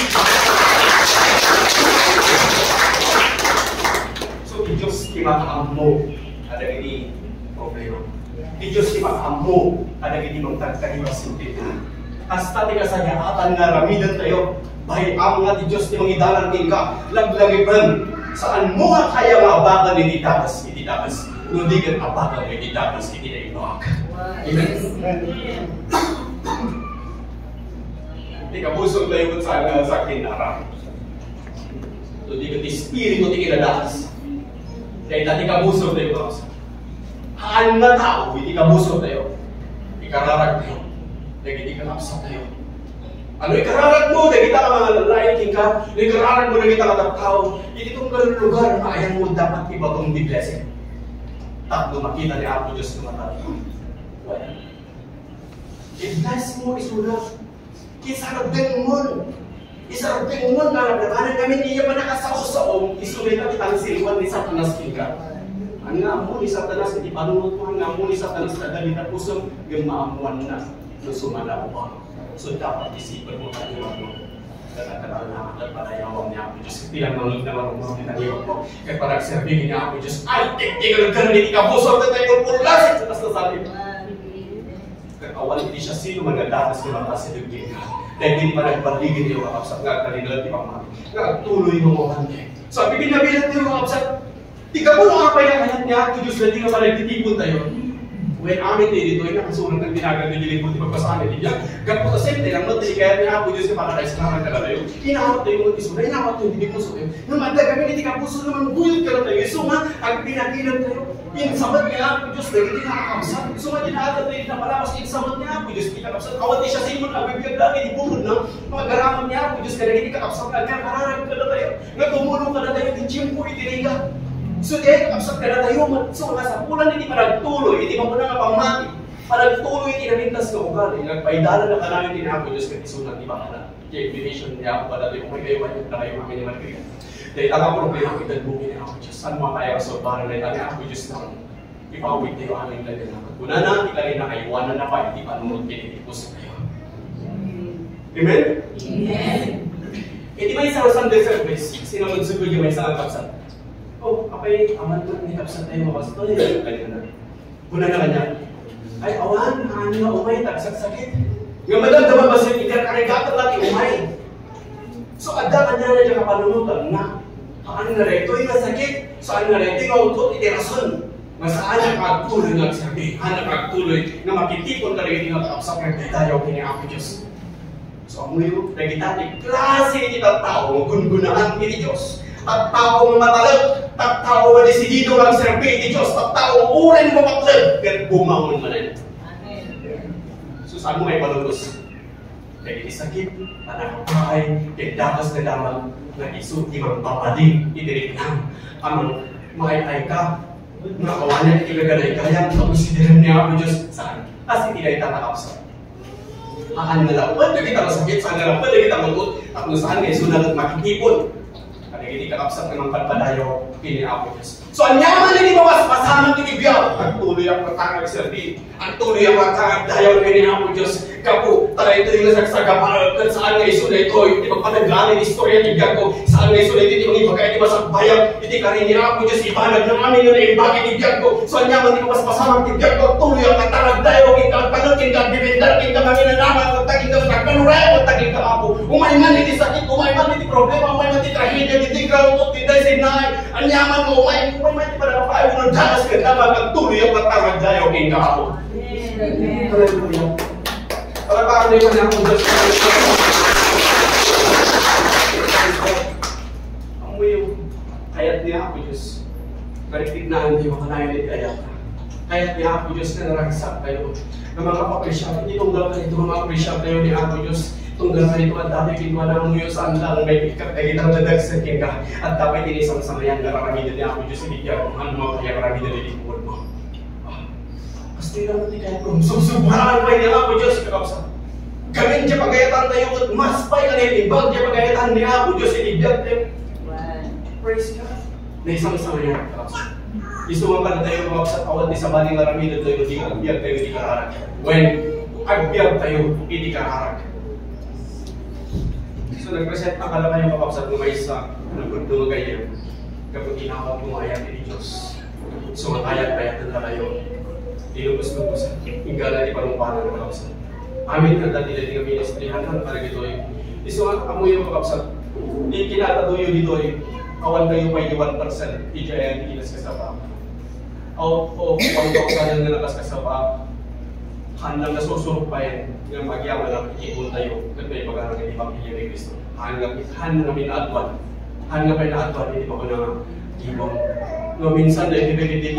So, di Diyos kimakaham mo, ada ini problema. Di Diyos kimakaham mo, ada ini magtagkahiwasin kita. Hasta di kasayatan nga ramidan tayo, bahay ang nga di Diyos di mangidalan din ka, laglagiban, saan mo nga kaya nga abakan ni Ditakas, hindi kan abakan ni Ditakas, hindi na inuak. Amen? Di ka busog tayo sa kinarang. So, di ka espiritu di kinadakas. Dahil dati ka busog tayo ba? Haan na tao, hindi ka busog tayo. Ikararag tayo. Dahil hindi ka kapsap tayo. Ano ikararag mo? Dahil kita ka mga lalayaking ka. Ikararag mo na kita kataptao. Hindi itong ganun lugar na ayaw mo dapat iba itong di-blessing. Takdo makita ni Apo Diyos na matalo. Well, i-bless mo isulat. Isarabing mo. Isarabing mo na nagdamanan kami niya pa nakasaw-saong. Isulit na kitang silwan ni Satanas King ka. Ang nga mo ni Satanas, hindi panunod mo. Ang nga mo ni Satanas na galit at pusong gumaamuan na sumalaw pa. So dapat isipan mo tayo mo. Kata-kata na at palayawang niya ako Diyos. Tilang manglog na marunong kita niyo ko. Kaya parang servingin niya ako Diyos. Ay, tinggal ka na hindi ka pusong na tayo pulasin sa tas na sabi. Kawal hindi siya sino magadatas ni mga kasilugin ka. Dahil hindi pa nagbaligin niyo kakapsat nga kalinala di pang tuloy mo mo kanya. Sabi binabilat niyo kakapsat, di ka po nakapay na kayat niya ako Diyos na di ka pa nagtitipon tayo. When amin dito ay nakasunod ng binagal na dilipon di pagpasahan niya. Gapo sa sente lang mo, di kaya niya ako Diyos na paradise na kakagala tayo. Hinaharap tayo mo iso, na hinaharap tayo hindi puso tayo. Naman kami hindi ka puso naman buyot ka na tayo. So nga, ang pinagilan tayo. Insabat niya ako Diyos na hindi nakakapsat. So nga dinaatat tayo na pala kasi insabat niya ako Diyos hindi kakapsat. Awat siya sa inyo na bibigyan lagi di bumod na. Mga garaman niya ako Diyos na hindi kakapsat. Kaya kararag ka na tayo. Nagtumulong ka na tayo. Di chimpo itiniga. So dahil kakapsat ka na tayo. So nga sa pulan hindi pa nagtuloy. Hindi pa muna nga pamati. Panagtuloy itinamintas ka ugali. Nagpaidalan na ka namin din ako Diyos kasi sunat di ba ka na. Kaya invitation niya ako pa dati kung may kayo kayo na kayo kami ni Margarita. Dahil ang problema kita bumili ako Diyos. Saan mo kaya so para na itali ako Diyos na ipawit tayo aming lagyan na. Kuna na, ikalin na kayo, wala na pa, hindi pa nunod pinitipos kayo. Amen? Amen. Hindi may isang Sunday service, sino magsugod yung may isang kapsat. Oh, apay, aman mo ni kapsat tayo mabas. Ito yung ganyan na. Kuna na kanya. Ay, awan, ano na umay, tagsakit. Yung madal naman ba siya, ikarkarigatan natin umay. So, ada kanya na dyan kapanunutan na saan nga reto yung nasakit, saan nga reto yung autot itirason. Masaan ang magtuloy nagsabi, hanap magtuloy na makitipon talaga yung nakakapsap ng tayo kini ako Diyos. So, ang muyo, nagitatik, klase kita tao, gungunaan kini Diyos. At tao matalag, at tao madesidido ang serbi ni Diyos, at tao urin mapaklag, at bumangon manan. So, saan mo may palulus? Dahil isakit, panakapay, dakas na damang na isuti mang papadig, idiriknang, amang maayay ka, nakawanan ilaganay kaya, kamusidiran niya ako Diyos, saan? Kasi tinay tatakapsa. Akan na lang, pwede kita masakit, saan na lang, pwede kita magot, at kung saan ngayon sunod at makikipon. Kaya hindi kakapsat ng pagpadayo, piniapo Diyos. So, ang yaman na di bawas, pasamang tinibyaw, ang tuloy ang patangag serbi, ang tuloy ang patangag dayaw ng piniapo Diyos. Kapo, tara ito yung nasagsagapan at saan nga iso na ito, hindi magpanagaling istorya ni Bianco, saan nga iso na ito, hindi magkaya, hindi masagbayang, hindi ka rin nila ako Diyos, ibanag ng amin yun na ibagay ni Bianco. So, ang yaman, hindi mas pasamang ni Bianco, tuloy ang patangag dayaw, king pagpanukin ka, bibindar, king ka manginanaman, kung taging ka sa kanuray, kung taging ka ako. Umay man, hindi sakit, umay man, hindi problema, umay man, hindi trahedya, hindi grautot, hindi sinay, ang yaman mo, umay man, hindi pa nakapayo, kung danas ka naman, tuloy ang patangag dayaw, king ka ako. Hallelujah. Para paano yung mga akong Diyos ang mo yung kayat niya ako Diyos karitig na hindi mo kanayon at kayat ka kayat niya ako Diyos na naragsak kayo na makapapresya. Itunggal ka ito, makapresya tayo ni Apo Diyos. Tunggal ka ito at dapat kinwala mo yung saan lang may ikat na kitang dadagsakin ka. At dapat inisang-sama yan na karamihan ni Apo Diyos. Hindi ka kung ano mga kaya karamihan na lilipod mo. Pasti lang natin kaya kung susubahan pa ni Apo Diyos. Gamin siya pagayatan tayo at mas pa'y kanilibag siya pagayatan ni Apo Diyos. Inibiyag tayo. Praise God. Naisang-sama yan. Gusto mo pala tayo makapsat awat ni sabaling karamihan tayo. Hindi ka agbyag tayo, hindi ka harag. When agbyag tayo, hindi ka harag. So nag-present na kala kayo makapsat ng may isa nagpunto kayo kapag inawag mo ayat ni Diyos. So matayat-tayat na tayo. Ilubos-lubos. Ingala ni panumpanan ng makapsat. Amin ka dati-dati nga ministrihan ng para dito eh. So amoy yung makapsat. Hindi kinataduyo dito eh. Awan kayo may 1%. Hindi kaya hindi kinaskasapa. O 1,000 na nakaskasapa. Handang nasusurok pa yan. Yung magyaman lang, ikipon tayo. At may pag-arang ng Pamilya ni Cristo. Handang namin naadwan. Handang pa yung naadwan, hindi pa ko na ibang. No, minsan na hindi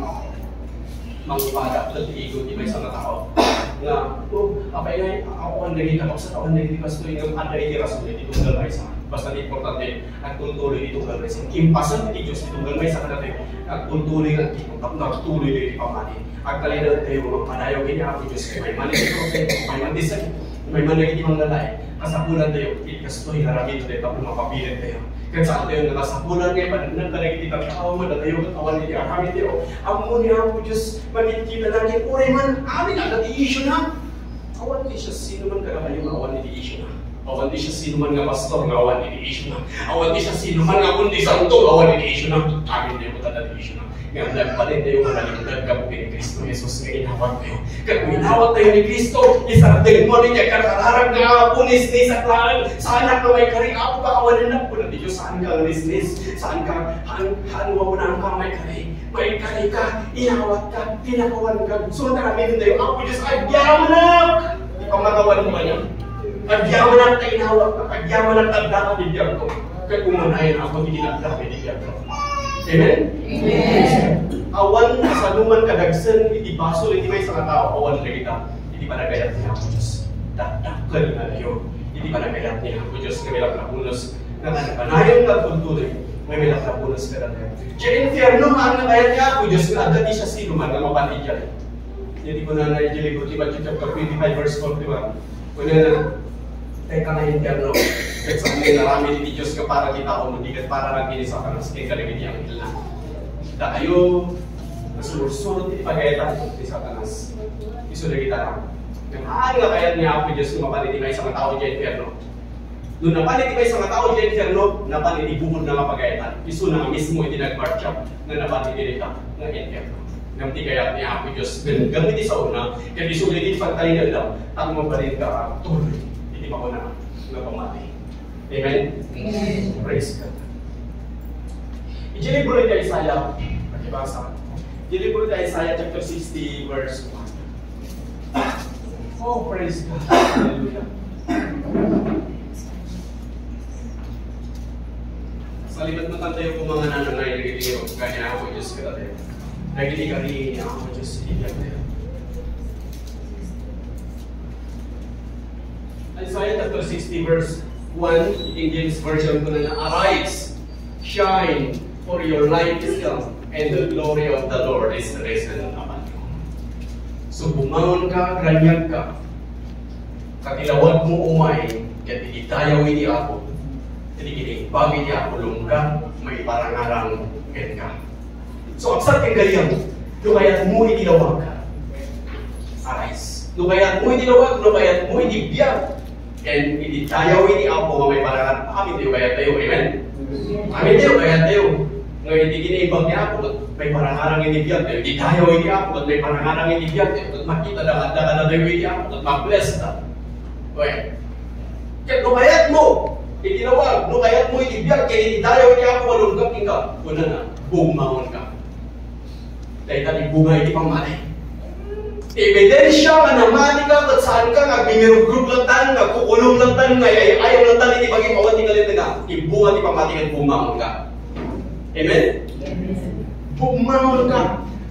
mangpada at iikot ibang isang tao. Na, apay nga, ako ang naging kapag sa taon naging pasto yung ada itiraso na itong galmay sa. Basta importante, at tuloy itong galmay sa. Kimpasan ni Diyos itong galmay sa kanate. At tuloy at tuloy na ipamani. At kalina tayo magpadayaw kini Apo Diyos. May manig ito, may mandisan, may manig ito ang lalay. Kasapulan tayo, ikastoy, harapin tayo, tapos mapapilit tayo. Kaya saan tayo nakasapulan ngayon, panagnan tayo kitang tao, tayo katawan nito, harapin tayo. Amo ni Apo Diyos, magkikita natin, uray man, amin ang nati-issue na. Awan di siya sino man kagabayo, awan nati-issue na. Awan di siya sino man nga pastor, awan nati-issue na. Awan di siya sino man nga kundi santo, awan nati-issue na. Amin tayo ko nati-issue na. Nga nagpalit tayo manalingkad ka po ni Kristo Jesus nga inawat tayo. Kaya inawat tayo ni Kristo, isarating mo niya kakararag na punis ni sa klaan. Sa anak na may kari, ako ba kawalan na po na Diyos, saan ka lisnis? Saan ka, hanwa mo na ang may kari? May kari ka, inawat ka, pinakawan ka. So namin tayo, ako Diyos, agyaw na! Ipamagawan mo ba niya? Agyaw na tayo inawat ka, agyaw na tagdaka ni Diyan ko. Kaya umunayan ako, hindi nagdaka ni Diyan ko. Amen? Amen. Awan sa luman kadagsan, iti baso, iti may isang tao, awan na kita. Iti pa nagayat niya ako Diyos. Dakdakal na tayo. Iti pa nagayat niya ako Diyos. Nga milak na punos. Nga nagpanayon na tuntuloy. Nga milak na punos ka na tayo. Diya infierno, ang nagayat niya ako Diyos. Nga agad di siya sino man na mapatid yan. Hindi ko na naijili ko, chapter 25 verse 41. Kung na, teka na infierno. Kahit sa mga narami ni Diyos ka para kita o hindi ka para lang kinisa ka ng skin kaligid niyang ilan. Kita kayo, nasulur-surot iti pagayatan ni Satanas. Iso na kita lang. Haan nga kaya niya Apo Diyos kung mapanitimay sa mga tao dyan infierno. Nung napanitimay sa mga tao dyan infierno, napanitibukod na mapagayatan. Iso na mismo iti nag-barchap na napanitimay ka ng infierno. Ngamti kaya niya Apo Diyos. Gamit sa una, kaya iso na iti pagtalinan lang, at mabalin ka tuloy. Iti pa ko na pamati. Amen? Amen. Praise God. I-libro ni Isaiah, pakibasa. I-libro ni Isaiah chapter 60 verse 1. Oh, praise God. Hallelujah. Sa libat na tayo kung mga nanangay, nagiging kanya ako Diyos ka tayo. Nagiging kari ako Diyos iyan tayo. Isaiah chapter 60 verse 1, King James Version ko na arise, shine, for your light is come, and the glory of the Lord is risen upon you. So bumangon ka, granyag ka, katilawag mo umay, kaya tinitayaw ini ako, tinigilibagi niya ako lungga, may parangarang ken ka. So aksat kang gayang, lumayat mo itilawag ka. Arise. Lumayat mo itilawag, lumayat mo itibiyag. And ititayaw ini ako may parangan. Amin tayo kaya tayo, amen? Amin tayo kaya tayo. Ngayon hindi giniibang niya ako, may parangarang inibiyag tayo. Ititayaw ini ako, may parangarang inibiyag tayo. At makita na tayo ini ako, at mag-bless na. Okay. Kaya lumayat mo, itinawag, lumayat mo itibiyag, kaya ititayaw ini ako, walunggap ka. Una na, bumangon ka. Dahil tali bunga iti pangmati. Ebidensya ka naman ka at saan ka nga binirugrup lang tan, nga kukulong lang tan, nga ayaw lang tan, iti bagay mawat ni kalit nga, ibunga ti pamati nga bumangon ka. Amen? Bumangon ka.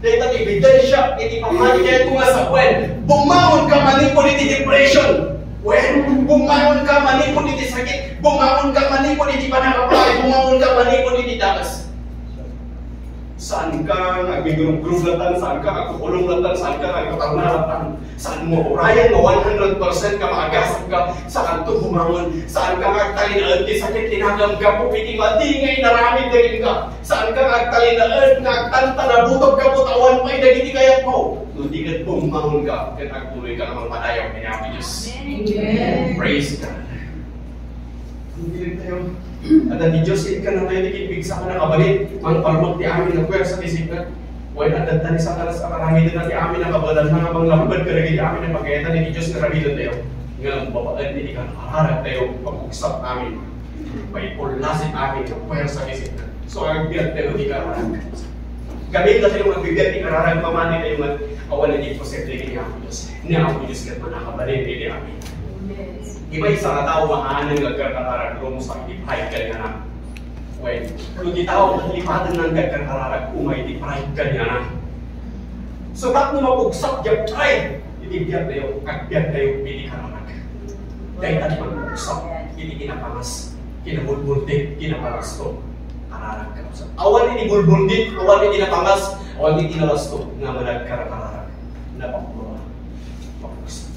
Dahil tadi ebidensya, iti pamani kaya kung nga sa kwen, bumangon ka manipod iti depression. When, bumangon ka manipod iti sakit, bumangon ka manipod iti panakapay, bumangon ka manipod iti dagas. Saan ka nag-group latan, saan ka nagkukulong latan, saan ka nagkakarna latan, saan mo orayan mo 100% ka makagasap ka, saan to bumangon, saan ka nagtalinaan, di sakit tinagam ka po, iti matingay naramid daging ka, saan ka nagtalinaan, nagtanta na butog ka po, tawan pa'y dagiti kayat mo. Hindi ka bumangon ka, kaya nagtuloy ka namang madayaw ni Apo Diyos. Praise God. Hindi tayo. At di Diyos, ka na tayo nagibig sa ka na kabalit, ang palmot ni amin na pwersa ni Signa. Huwag natatani sa kanas sa karangitan na ti amin na kabalan, mga mga labad ka rin amin na pagkayatan ni Diyos na rabilan tayo. Ngayon, babaan, hindi ka nakaharap tayo pag-uksap namin. May pulasin amin na pwersa ni Signa. So, ang biyat tayo di kararag. Gamit na tayo magbibiyat ni kararag, mamani tayo nga awan na di posible ni Apo Diyos. Ni Apo Diyos ka na kabalin ni amin. Iba isang tao maanan nagkarkararag mo sa ipahid ka niya na. Well, kung di tao maglipatan ng nagkarkararag umay ipahid ka niya na. So ba't mo mapugsak yung pride? Itibiyat tayo, kagbiyat tayo, pili kararag. Dahil tali magpugsak, hindi kinapangas, kinabulbuldik, kinapalasto. Kararag ka. Awan hindi bulbuldik, awan hindi napangas, awan hindi kinalasto, nga managkarkararag. Napapura. Mapugsak.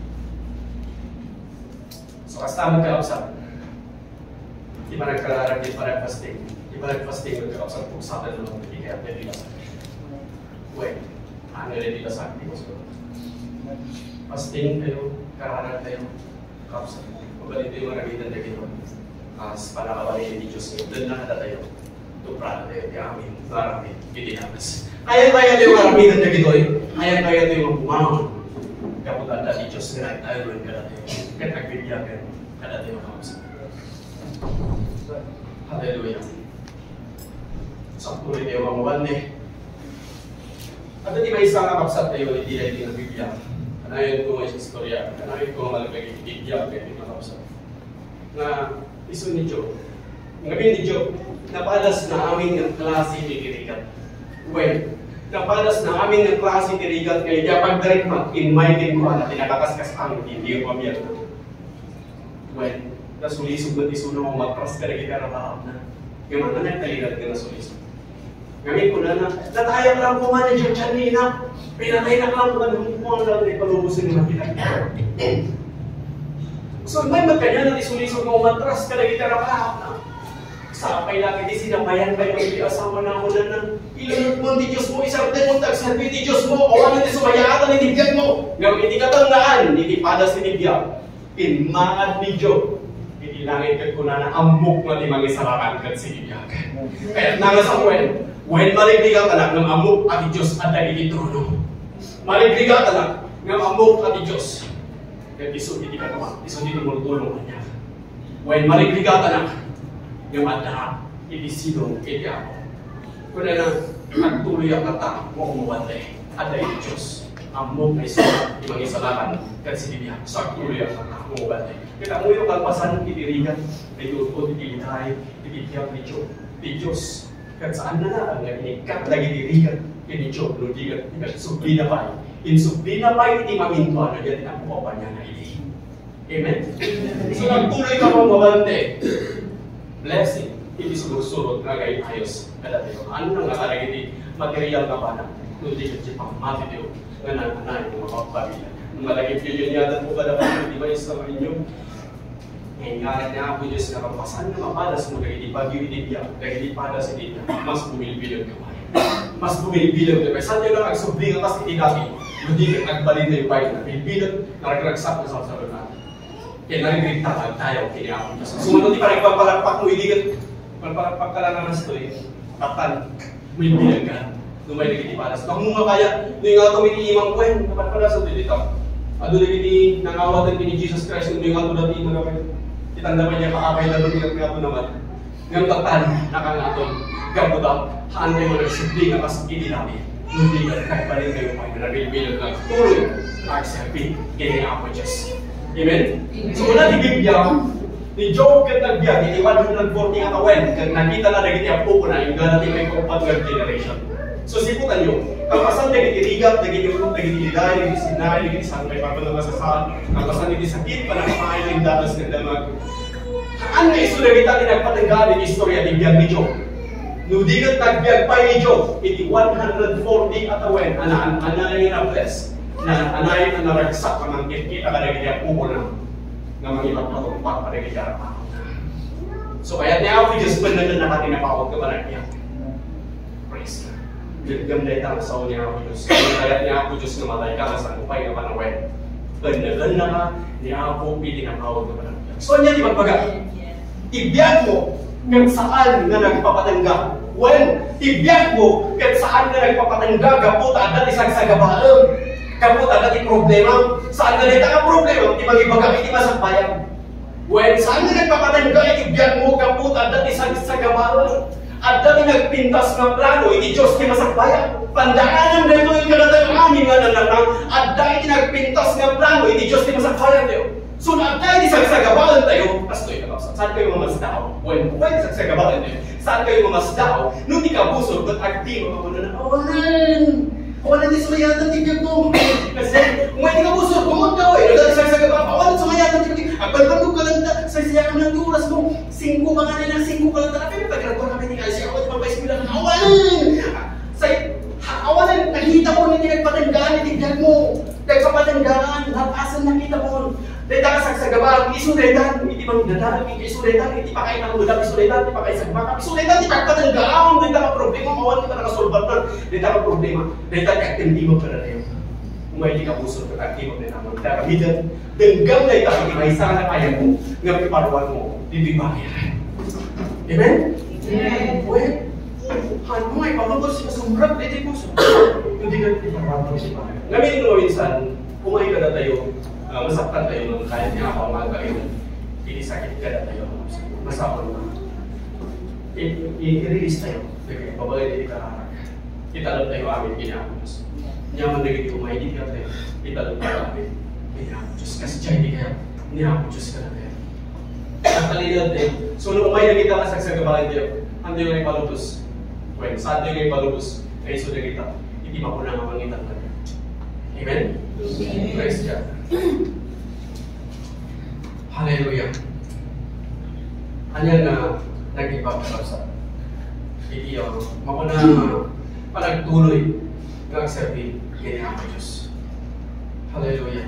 So, basta magkausap. Di ba nagkararag, di ba nag-fasting? Di ba nag-fasting, magkausap kung sa atin naman, hindi kaya pwede ba sa akin? Wait, ano rin di ba sa akin? Fasting tayo, kararag tayo, kausap. Mabalit tayo maragitan na gito. As panakabali ni Diyos ngayon, doon na tayo. Tuprana tayo, di amin, marami, itinagas. Kaya-kaya tayo maramitan na gito eh. Kaya-kaya tayo magbumangon. Kaputan na ni Diyos nga, tayo rin ka natin. Kaya nagbibigyan kada tayo kausap. Hallelujah. Sakto rin tayo mamabande. At di may isang kapsat tayo, hindi na hindi nagbibigyan. Kanayon ko may istorya, kanayon ko malagay ibigyan kaya hindi makapsat. Na iso ni Job, ngayon ni Job, napadas na aming ng klase ni Kirikat. Well, napadas na aming ng klase ni Kirikat kaya niya pag-direct mag-invite ko na tinakakaskas ang hindi ko pamiyat. Well, nasulisog na isuno mo matras ka rin ikarapahap na. Yung mga nagtaligat ka nasulisog. Ngayon ko na natayang lang po manager dyan ni Ina. Pinatay na lang po ang lang ipalubusin ng makita. So, may magkanya na isulisog mo matras ka rin ikarapahap na. Sa apay lagi di sinabayan kayo mag-iasawa na ako na ilunod mo di Diyos mo, isang demon tagsabi di Diyos mo, o ano di sumayatan ni Dibiyag mo. Ngayon, hindi katandaan, hindi padas ni Dibiyag. Pinmaad ni Job. Hindi langit kat ko na amok na di mangisarakan kat si Dibiyag. Kaya nga sa when maligrigat anak ng amok at di Diyos at dahil trono. Maligrigat anak ng amok at di Diyos. Kaya iso hindi ka naman, iso hindi tumulong niya. When maligrigat anak, yung ada, hindi sino, hindi ako. Kung na nagtuloy ang kata, mo umuwante. Ada yung Diyos. Amok na iso, ibang isalakan, kasi Dibiyag, sa tuloy ang kata, mo umuwante. Kaya mo yung kalpasan, itirigan, itutod, itilihay, itibiyag ni Job. Di Diyos, kaya saan na ang inikat, lagi itirigan, ini Job, ludigan, subli na pa. Insubli na pa, hindi mamintuan, na dyan ang puwapan niya na hindi. Amen? So, nagtuloy ka mo umuwante. Blessing, hindi surut-surut na gayong ayos. Kada tayo, ano nang nakalagay material na pa na, hindi ka siya pang matitiyo, nga nanay ng mga pamilya. Nung malagay yun yata po kada pa, di ba yung sa inyo? Ngayon niya ako Diyos na kapasan na mapadas mo kaya hindi pag-ibigyan, kaya hindi padas hindi na, mas bumilibilang ka pa. Mas bumilibilang ka pa. Saan nyo lang nagsubli ka, mas hindi natin, hindi ka nagbalin na yung bayan na bilibilang, naragragsak na sa sarap natin. Kaya narigritag tayo, kiniakong Diyos. Sumunod di pa rin pagpalakpak mo, iligan. Pagpalakpak ka lang naman sa ito eh. Tatan, may bilang ka. Nung may nagitipalas. Kung mo nga kaya, nung nga tumitiimang ko eh, dapat pala sa dito. Ado na gini, nangawatan ni Jesus Christ, nung nga ito natin mo naman. Itandaman niya kaabay na doon nga ito naman. Ngayon tatan, nakangaton. Gabuda, handay mo nagsubli nga kas namin. Hindi ka nagpaling kayo pa, nanabilbilang ka. Tuloy, nagsabi, kiniakong Diyos. Amen? So mula di Biblia, ni Job kat nagbiya, ni 140 nga kawen, kat nakita na nagiti ang pupo na, yung ganati may compound generation. So siputan nyo, kapasan na kitirigat, nagigilot, nagigiliday, nagisinay, nagisanay, papunong kasasaan, kapasan niti sakit, panakapain ng datas ng damag. Ano iso na kita tinagpatanggal ng istorya ni Biyag ni Job? Nudigat nagbiag pa ni Job, iti 140 atawen, anayin na bless, na anayin na naragsak, kamang kita ka nagigilap upo na, nga mangipag patungpak pa nagigilap ako. So kaya niya ako just pananan na katinapawag ka ba niya? Praise God. Gagam na itang sa niya ako Diyos. Kaya niya ako Diyos na matay ka, sa kupay ka panawin. Pananan na ka, niya ako pitinapawag ka ba niya? So niya di magbaga, ibiyag mo kung saan na nagpapatangga. When ibiyag mo kung saan na nagpapatangga, kaputa at isang sagabaan. Kaputa at problema. Saan na nita ka problema, di magibaga, hindi masakbayan. When saan na nagpapatangga, ibiyag mo, kaputa at isang sagabaan. At dati nagpintas ng plano, hindi Diyos di masakbayan. Pandaanan na ito yung kanatang amin nga nananang. At dati nagpintas ng plano, hindi Diyos di masakbayan tayo. So na tayo di sagsagabalan tayo, kastoy ka baksa. Saan kayo mamasdao? When sagsagabalan tayo, saan kayo mamasdao? Nung di ka busog, ba't aktibo ka muna na, awalan di sumayatan tibiyag mo. Kasi, kung hindi ka busog, kumot ka o, dati sagsagabalan, awalan sumayatan tibiyag. Ang pagpagod ka lang, saysayakan ng oras mo, 5 ka nga nila, 5 ka lang talaga, pero pagkakot kami ni Kasi, ako di magpaismila na, awalan, nakita mo, hindi nagpatanggaan, itibiyag mo. Nagpapatanggaan, lapasan nakita mo. Dahil ka sagsagabalan, isuletan, hindi magdadaan, isuletan, hindi pa kayo nangulang, isuletan, hindi pa kayo sagbaka, isuletan, hindi pa patanggaan, dahil ka problema, mawan, hindi ka nakasolbatan, dahil ka problema, dahil ka kaktibo ka na tayo. Kung hindi ka puso, kaktibo na naman, dahil ka hidan, denggang na ito, hindi may sana kaya mo, nga piparuan mo, hindi bakit. Amen? Amen. Well, han mo ay palubos sa sumbrag, hindi puso. Hindi ka piparuan siya. Ngayon mo minsan, kumain ka na tayo, masaktan tayo nung kaya niya ako ang mga yun. Inisakit ka na tayo. Masakon na. I-release tayo. Babagay na ikaharap. Italog tayo amin, ginapos. Nyaman na giti kumain ka tayo. Italog tayo amin, ginapos. Kasi siya hindi kaya, ginapos ka na tayo. At talinod tayo. So nung kumain na kita kasagsagabalan tayo, ang tayo ngay palubos. When saan tayo ngay palubos, ay so na kita. Hindi mapunang ang mangitan tayo. Amen? Amen. Praise God. Hallelujah. Hanya na nag-ipapasap. Hindi makuna panagtuloy ng agserbi kini ang Diyos. Hallelujah.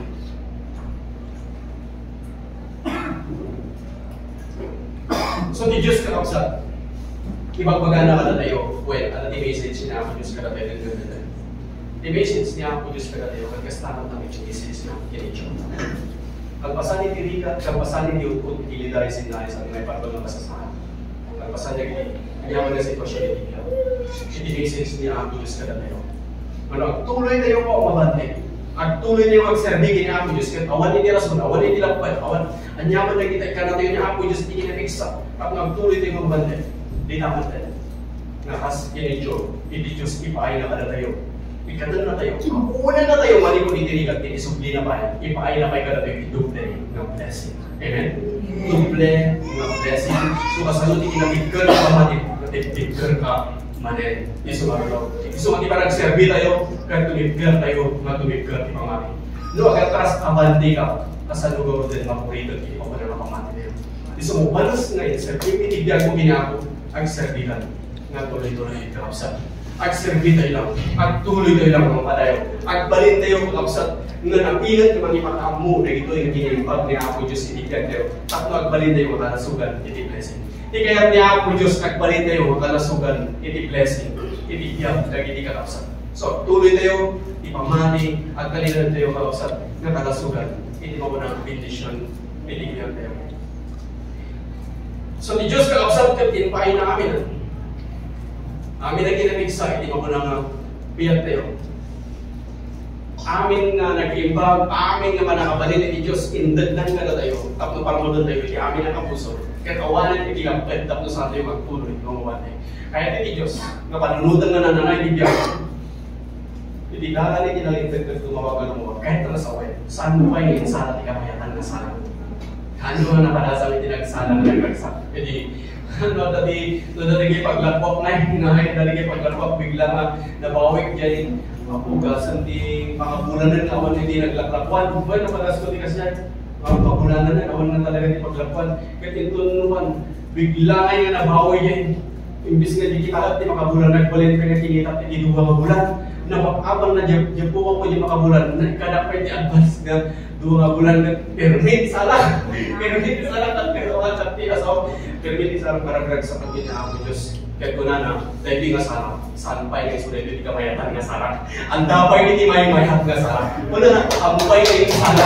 So di Diyos kakapsat. Ibagbagana ka na tayo. Well, ano di message niya ang Diyos kada tayo ng the message niya ako Diyos kada tayo, kagkastanong ng message niya kinityo. Kalpasan ni Tirika, kalpasan ni Diukot, ilidari sinay sa mga iparbal ng kasasahan. Kalpasan niya kinyaman na sitwasyon ni Tirika. The message niya ako Diyos kada tayo. Tuloy tayo po ang mabante. At tuloy tayo magserbi kanya ako Diyos. Awan ni Rason, awan ni Lapad, awan. Anyaman na kita ka na tayo niya ako Diyos, hindi kinapiksa. At tuloy tayo magbante. Di naman tayo. Nakas kinityo, hindi Diyos ipaay na kada tayo. Ikatan na tayo. Una na tayo malikod itinigat, inisubli na ba? Ipaay na kayo kada tayo, iduble ng blessing. Amen? Duble ng blessing. So kasalot ikinabigkar ka matip, natipigkar ka manin. Iso marulaw. Iso mati parang serbi tayo, kaya tumibigkar tayo, matubigkar di pamati. No, agad taras abandi ka, kasalugaw din mapurito, hindi pa na napamati tayo. Iso mo, balas na yun, serbi, itibiyag mo ginako, ang serbi ka, nga tuloy-tuloy ikapsat. At serbi tayo lang, at tuloy tayo lang mga padayo. At balin tayo kakapsat, nga napilat na manipakamu na ito yung ginipag ni Apo Diyos itigyan tayo. At nagbalin tayo makalasugan, iti blessing. Ikayat ni Apo Diyos, nagbalin tayo makalasugan, iti blessing, iti hiyap, iti kakapsat. So, tuloy tayo, ipamani, at kalilan tayo kakapsat, nakalasugan, iti mamunang bendisyon, iti hiyap tayo. So, ni Diyos kakapsat, tinpahin na kami na. Amin na kinamigsa, hindi mo nang piyat tayo. Amin nga nag-imbag, amin nga manakabalin ni Diyos, indagdan ka na tayo, tapos parang tayo, hindi amin ang kapuso. Kaya kawalan, hindi lang pwede, tapos sa tayo magtuloy, gumawa tayo. Kaya ni Diyos, nga panunutan na nananay, hindi biyak. Hindi kakali, kinalintag ka tumawag ka lumuwag, kahit na nasaway. Saan mo pa yung insala, di ka mayatan na sana. Ano nga napadasa, hindi nagsala na nagkagsak. Hindi, dati kayo paglakwak na, hinahay dati kayo paglakwak, bigla nga nabawik dyan. Mapugasan di pangabulanan na awan hindi naglakrakwan. Buwan na patas ko di kasi yan. Pagabulanan na awan na talaga di paglakwan. Kahit ito naman, bigla nga nabawi yan. Imbis nga di kita di makabulan, nagbalin ka nga tinitap di duwa mabulan. Napakabang na dyan po ako di makabulan. Kada pa di advance nga duwa bulan na permit salah. Permit salah at peruan at di asaw. Permit salah paragrag sa pagkina ako Diyos. Kaya ko na dahil nga sarap, sanpay nga sulit hindi ka mayatan nga sarap. Ang dapay hindi may mayat nga sarap. Wala na, amupay nga yung sarap.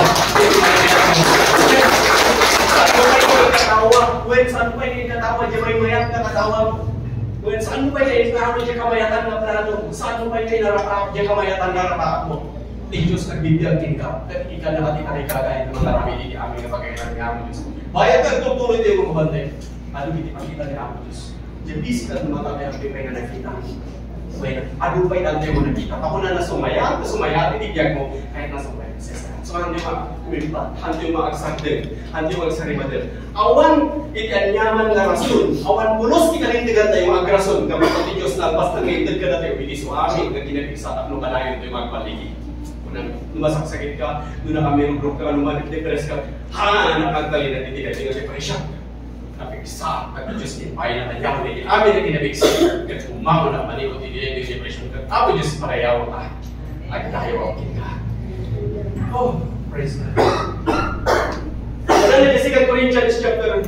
Sanpay nga yung katawa. When sanpay nga yung katawa, di may mayat nga katawa. When sanpay nga yung katawa, di kamayatan nga plano. Sanpay nga yung narapa, di kamayatan nga rapa mo. Di Diyos nagbibiyagin ka. At ika na kati kagaya ng mga rami hindi amin nga pagkailan nga mo Diyos. Bayad ka tutuloy tayo mga bantay. Ano hindi pakita ni Amo Diyos? Jabis ka ng mga kaya nga nakita. Ano ba'y dante mo nakita? Ako na sumaya, titigyan mo, kahit nasa sumaya. So, hindi ma-umipat, hindi ma-agsagdil, hindi ma-agsarimadil. Awan, ikanyaman na rason. Awan, pulos, ikalindigan tayo mga rason. Kapag pati Diyos na, basta ngayon ka na tayo, bilis mo amin, na ginagisa, tapno ka na yun tayo magpaligi. Kung lumasaksakit ka, doon na kami rugro ka, lumadepress ka, nakagtali na titigan, tingnan depression. Napiksa, at Diyos impay na kanyaw na amin na kinabiksa. At umako na manikot, hindi yung depression ka. Ako Diyos parayaw ka. At tayo ang kita. Oh, praise God. Wala na 2 Corinthians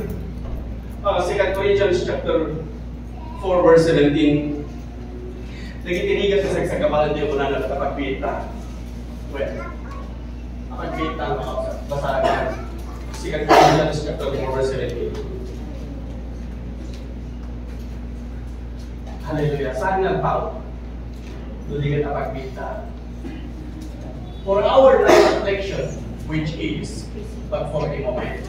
chapter 4 verse 17. Nagitinigan sa sagsagabalan niyo muna na nakapagpita. Well, nakapagpita na basahan. 2 Corinthians chapter 4 verse 17. Hallelujah. Saan nga tao? Doon ka pagpita. For our life affliction, which is but for a moment.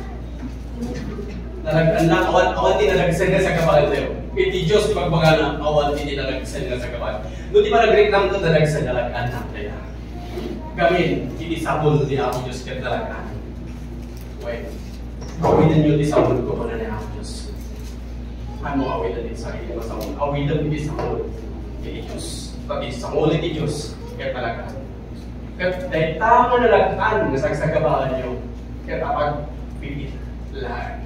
Awan din nalagsan nga sa kabal tayo. Iti Diyos di magbagana, awan din nalagsan nga sa kabal. Doon di ba nag-reclam ito nalagsan nalagaan na tayo. Gamin, iti sabol din ako Diyos kaya nalagaan. Wait. Awinan nyo di sabol ko na niya ako Diyos. Ano awinan din sa iyo masabol? Awinan din sa sabol. Iti Diyos. Pag isabol iti Diyos, kaya nalagaan. Dahil tama na lagaan sa sagsagabahan nyo, kaya kapag pilit lang.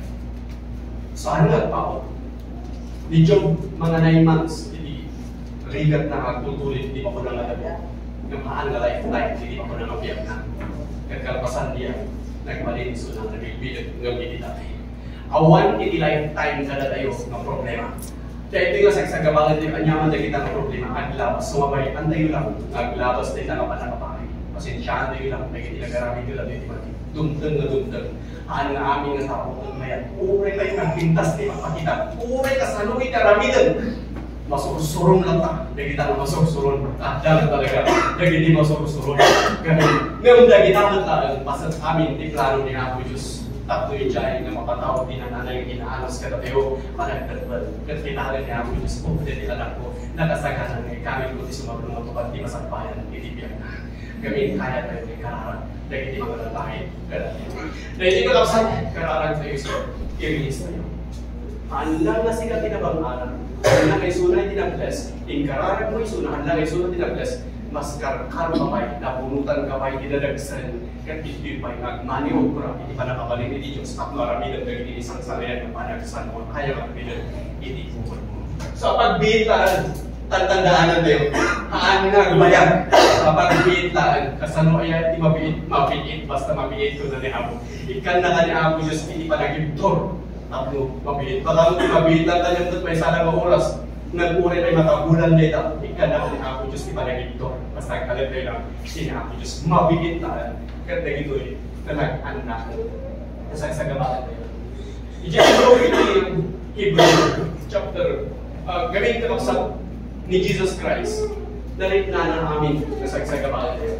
Saan nga pa di Job, mga 9 months, hindi rigat na magtutulit, hindi pa ko nang natabo. Yung maan na life, hindi pa ko nang nabiyak na. Kaya kalpasan niya, nagmalinis ko na nagbibilag ng hindi natin. Awan, iti lifetime ka na tayo ng problema. Kaya ito yung sagsagabahan nyo, anyaman na kita ng problema, aglabas, sumabay, antayo lang, aglabas na nakapanapapahay. Pasensyahan na yun lang, may kinagaramit yun lang dito ba? Dumdeng na dumdeng. Ano nga aming nga tao kung mayan. Uray kayo nagpintas di magpakita. Uray ka sa luwi karamidan. Masursurong lang ta. Dagi kita masursurong. Dagat talaga. Dagi di masursurong. Ganun. Ngayon dagi naman lang. Pasat amin di plano ni Apo Diyos. Takto yung dyan na mapatawag din na nanay inaanos ka na tayo. Panagdadbal. Katitalan ni Apo Diyos po. Pwede anak ko. Nakasaganan ng kami ko di sumablong matupad. Di masagpayan. Itibiyag na. Gamin kaya tayo kay Kararang. Dahil hindi mga lalaki. Dahil hindi ko kapsan, Kararang tayo sa i-release tayo. Handang na sila tinabang-alam. Handang ay sunay tinabless. Yung Kararang mo isuna, handang ay sunay tinabless. Mas karmamay, napunutan kamay, dinadagsan. Kat hindi pa yung agmani o kura. Hindi pa nakabalin ni Diyos. At maramilan dahil isang salihan ng panagsan mo. Kaya magbilan, hindi mo. So pagbitan, tandaan tayo. Haan nga gumayan. Kapag biitlaan, kasano ay hindi mabiit, basta mabiit ko na ni Apo. Ikan na ka ni Apo Diyos, hindi pa nag-ibtor. Tapos mabiit. Baka kung mabiitan tayo doon, may salang oras. Nag-uri ay matabulan dito. Ikan na ka ni Apo Diyos, hindi pa nag-ibtor. Basta kalit tayo lang, si Apo Diyos. Mabiit tayo. Kaya dito eh, nalag-ano na. Kasi sa gabahan tayo. I-check yung Hebrew chapter. Gawin ka sa ni Jesus Christ. Dalit na amin na sagsagabahan tayo.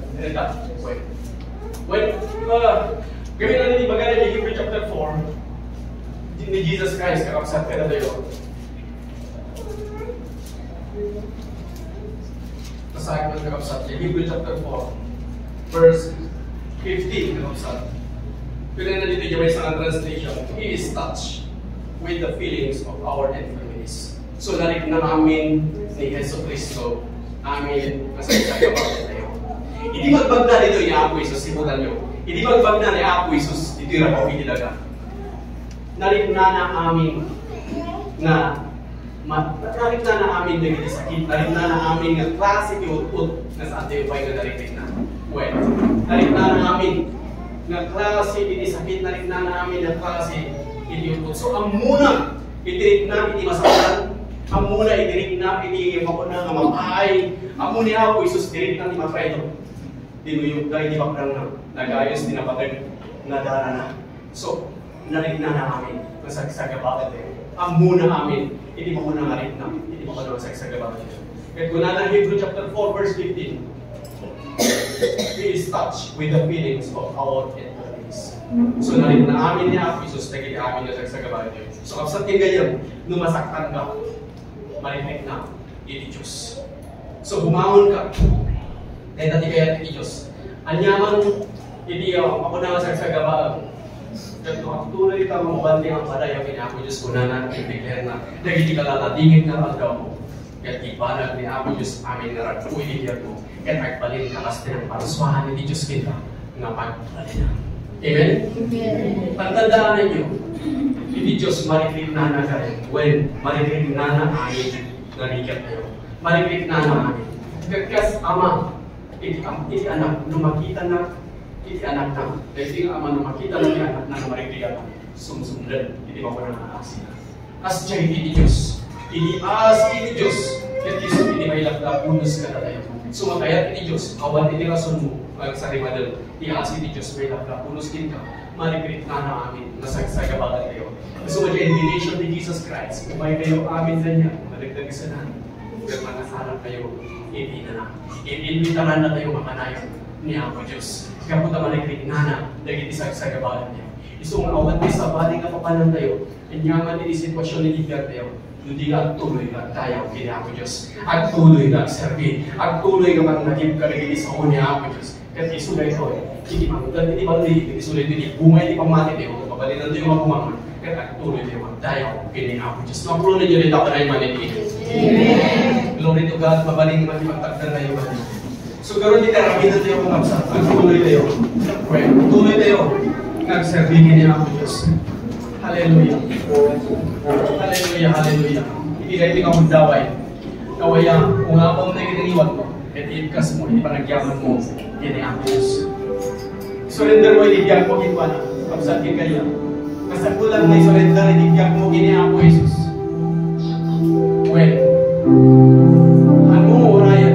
When gawin na ni bagay ni Hebrew chapter 4 ni Jesus Christ kakapsat ka na tayo. Basahin mo kakapsat ni Hebrew chapter 4 verse 15 kakapsat. Kaya na dito yung may isang translation. He is touched with the feelings of our infirmities. So narik na namin ni Yesu Cristo, amin masagkagabagan tayo. Hindi magbagna dito ni Apo Isus, simulan nyo. Hindi magbagna ni Apo Isus, dito yung rapaw itilaga. Narik na amin na narik na amin na giti sakit, narik na amin nga klase iut-ut na sa ating upay na narik na. Well, narik na amin nga klase iti sakit, narik na amin nga klase iti iut-ut. So ang muna, itirik na iti masaktan, ang muna itirik na iti mapuna nga mapahay, ang muna Apo Isus tirik na iti mapredo. Dinuyog na iti maprang na, nagayos dinapatag na dara na. So, narik na amin, masagsagabagan tayo. Ang muna amin, hindi pa muna nga rin na, hindi pa muna masagsagabagan tayo. Kaya kung nana Hebrew chapter 4 verse 15, He is touched with the feelings of our infirmities. So narik na amin niya Apo Isus, naging amin na masagsagabagan tayo. So kapsat yung ganyan, nung masaktan ka, marikik na, iti Diyos. So bumangon ka, dahil dati kaya iti Diyos. Anyaman, hindi ako na masagsagabagan. Kaya tulad ka mamubanting ang paday ang Apo Diyos ko na natin na naging kalalatingin ka magdaw mo. Kaya ibanag ni Apo Diyos amin na ragpuilihiyag mo. Kaya nagbalin ka kasi ng paruswahan ni Diyos kita nga pagbalin na. Amen? Amen. Pagtandaan ninyo, hindi Diyos mariklik na na kayo. Well, mariklik na na amin na rikat kayo. Mariklik na na amin. Kasi Ama, iti anak, lumakita na iti anak na, dahil ang ama na makita ng anak na marikligan na sumusundan, hindi pa ko na nakakasina. As dyan iti Diyos, inias iti Diyos, kaya Diyos hindi may lagdapunos ka na tayo. Sumakayat iti Diyos, awan iti rason mo, sa rimadal, ias iti Diyos may lagdapunos din ka, mariklit na na amin, nasagsagabagan kayo. So, the invitation ni Jesus Christ, kumay kayo amin sa niya, mariklag isa na, kaya manasarap kayo, hindi na na. Iinbitaran na tayo makanayon ni Apo Diyos. Kaya po naman ay nana, naging isagsagabalan niya. Isong awat ni sa bali ka papanan tayo, inyaman ni sitwasyon ni Ibiyag tayo, hindi ka tuloy ka tayo kini Apo Diyos. At tuloy ka serbi, at tuloy ka mang naging karagin sa ni Apo Diyos. Kaya isulay ko, hindi mamutan, hindi mali, isulay din, bungay di pamati tayo, pabalinan tayo mapumangan. Kaya at tuloy tayo magtayo kini Apo Diyos. Napulo na nyo rin ako na yung manitid. Amen. Glory to God, mabaling matipagtagdan na yung manitid. So ganoon di karamihan tayo kung kapsa. Tuloy tayo. Tuloy tayo. Nagservigin niya Apo Diyos. Hallelujah. Hallelujah, hallelujah. Hindi kayo tingawang daway. Kawaya, kung apang na kininiwan mo, at ikas mo, hindi pa nagyaman mo, yan ang Apo Diyos. Surrender mo, ibigyan mo, kitwa na. Kapsat kin kaya. Kasakulan na surrender, ibigyan mo, gini Apo Jesus. Well, ano mo, Ryan?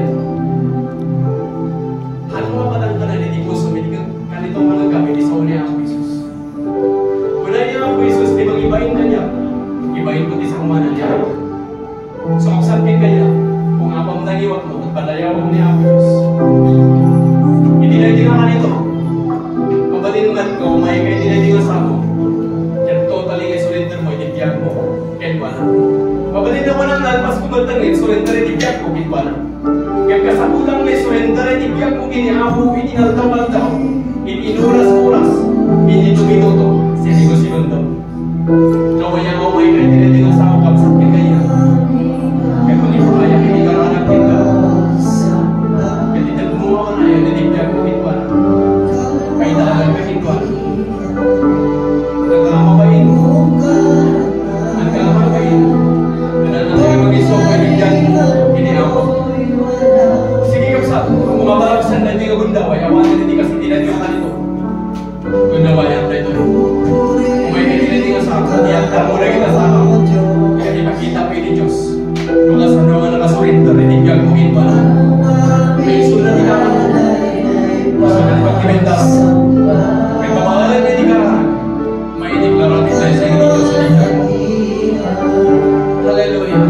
Ibahin ka niya. Ibahin ko di sa kumanan niya. So, aksapin ka niya. Kung apang nagiwag mo, at palayawan niya Apo Diyos. Hindi na hindi nga kanito. Mabalinungan ko, may kayo hindi na hindi nga sa ako. Kaya totally nga surrender mo, itibiyag mo. Kaya ba na? Mabalin naman ang nalpas kumatangin, surrender itibiyag mo, kaya ba na? Kaya kasakulang may surrender itibiyag mo, kinihapo, itinaldamal daw. Ininuras-uras. Minuto-minuto. Sinigo-sinundo. Nawaya ko may kayo tinitingan sa akong kapsat ka kaya. Kaya kung ito kaya kinikaraanak kita. Kaya tinagmuha ka na yun, natibiyag mo kitwa. Kaya talagang ka kitwa. Nagkamabain. Nagkamabain. Nananagay mag-iso ka nibiyag mo. Inihapo. Sige kapsat, kung bumabalagsan na hindi ka gundaway, awanan hindi kasi tinagyan ka nito. Gundawayan tayo ito. Diyantar mo na kita sa ako. Kaya ipakita pa ni Diyos. Mga sanungan na kasurrender, itigyan mo ito na. May isunod na naman mo. Masunod pagkimentas. May pamahalan na hindi ka rahan. May inig na rating tayo sa inyo Diyos sa itigyan mo. Hallelujah.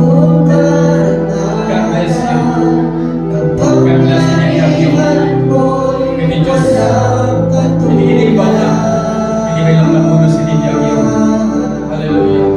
God bless you. God bless you. Kaya Diyos, hindi ba na? Hindi may lang napuno si Didyag yun. Hallelujah.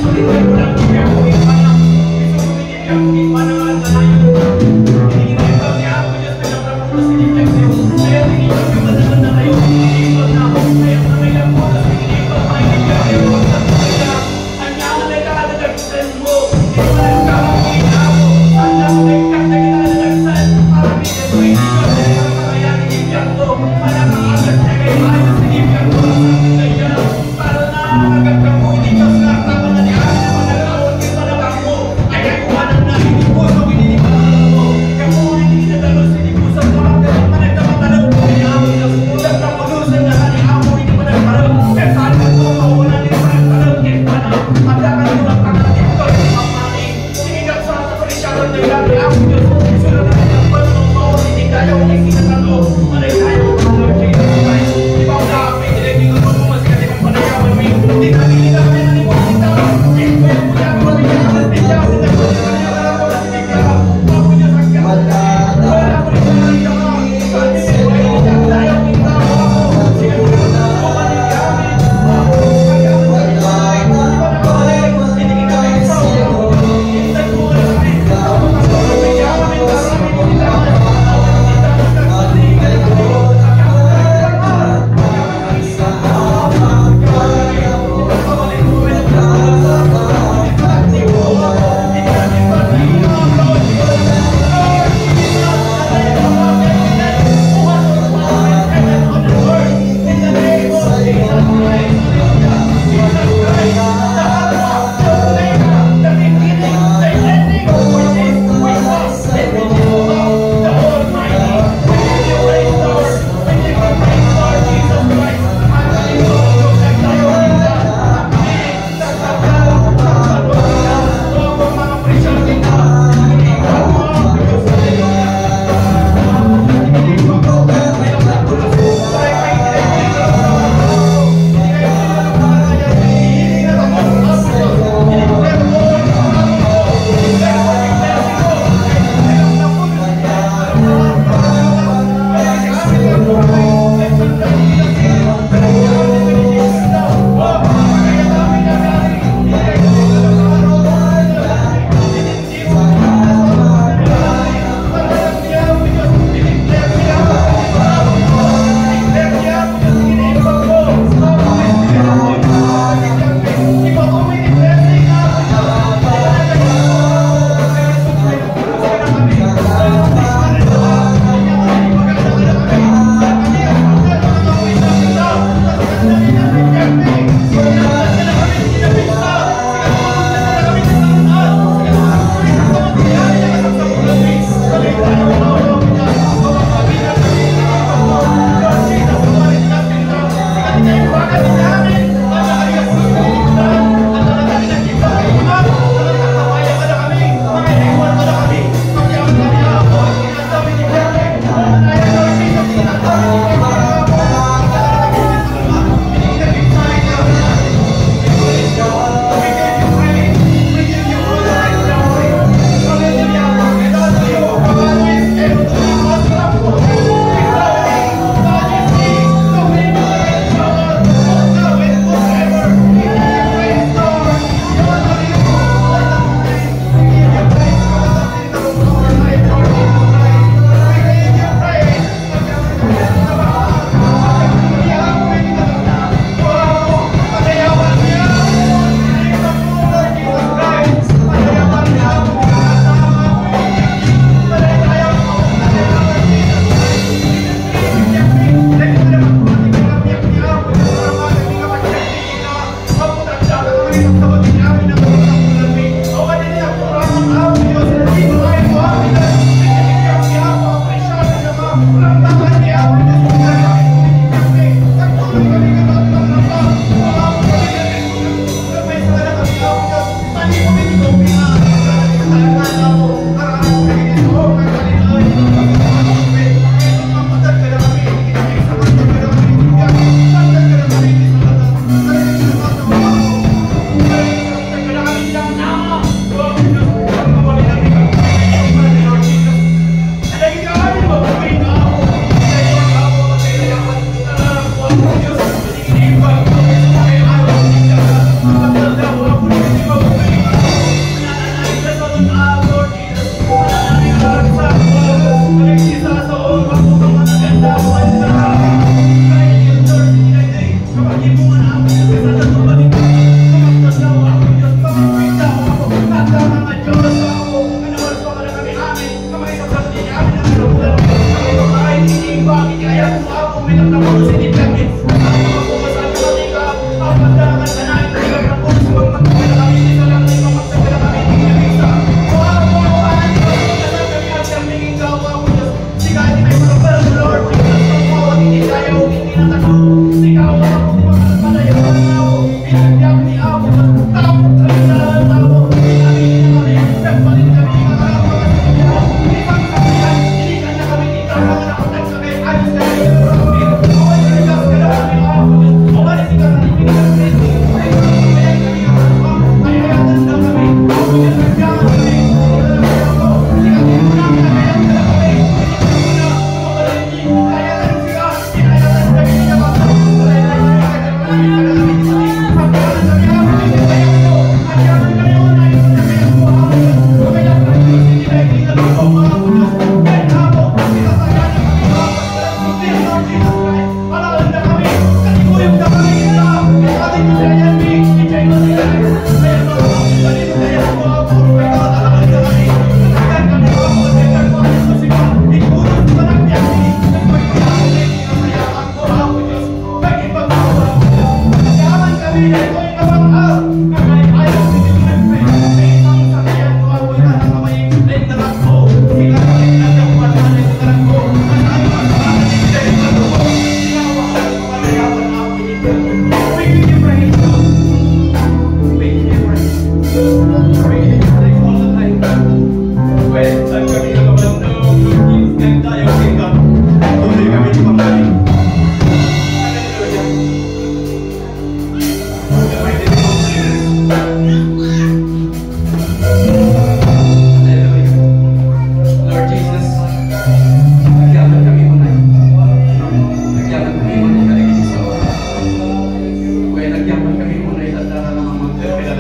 Tidak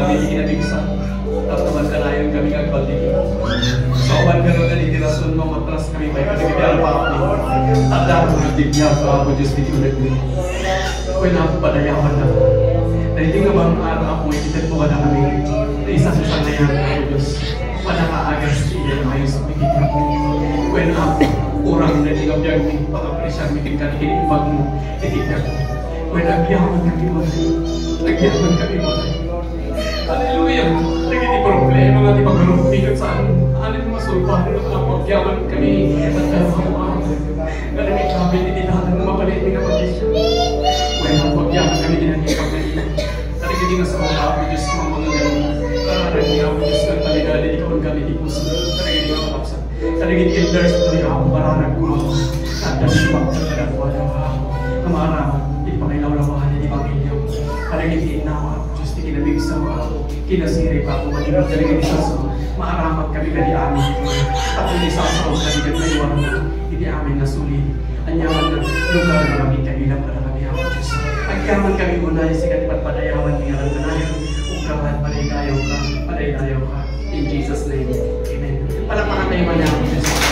kami kinabigsa. Tapos naman kanayon kami kagbaldigin. Sa uwan gano'n na ditirason mo, matras kami may kanagigyan pa kami. Tanda ko na tigyan ko ako Diyos dito nagwin. Kaya na ako padayawan na. Dahil di nga bang araw ako ay kitagpuan na kami. Na isa sa sanayan ako Diyos. Panakaagas iyan ayos sa pagiging ko. Kaya na ako kurang na di nga biyag ni pag-apresyan mikin ka ni kinibag mo. Itigyan ko. Kaya nagyaman kami mo. Nagyaman kami mo. Hallelujah! Naging problema nga di pag-arupigat sa anin masulpahan na pagyaman kami at kalaman. Ganang ikabi ni tinahan ng mapalit ni kapatid. Kaya pagyaman kami dinagikap na iyo. Talaga di nga sa mga ako Diyos mga mga ganun. Kararang niya ako Diyos ng taligadi ikaw ang kami di puso. Talaga di nga kapsa. Talaga di elders ito yung ako mararang ko ako. Tanda di pagkakalang wala ako. Kamaraman, di pakilaw-lawahan ni Pangilyo. Talaga di inawa ako Diyos di kinabig sa mga ako. Kinasiri pa ako manibig talaga di sa so. Maaramat kami na di amin. At hindi sa asawang kami nagkaiwan na. Hindi amin nasulit. Anyaman na lugar na kami kabilang para kami ako Diyos. Agyaman kami unay sa katipat padayawan ni Alang Manayan. Ugrahan, padayaw ka. In Jesus' name. Amen. Palakpakan tayo man ako Diyos.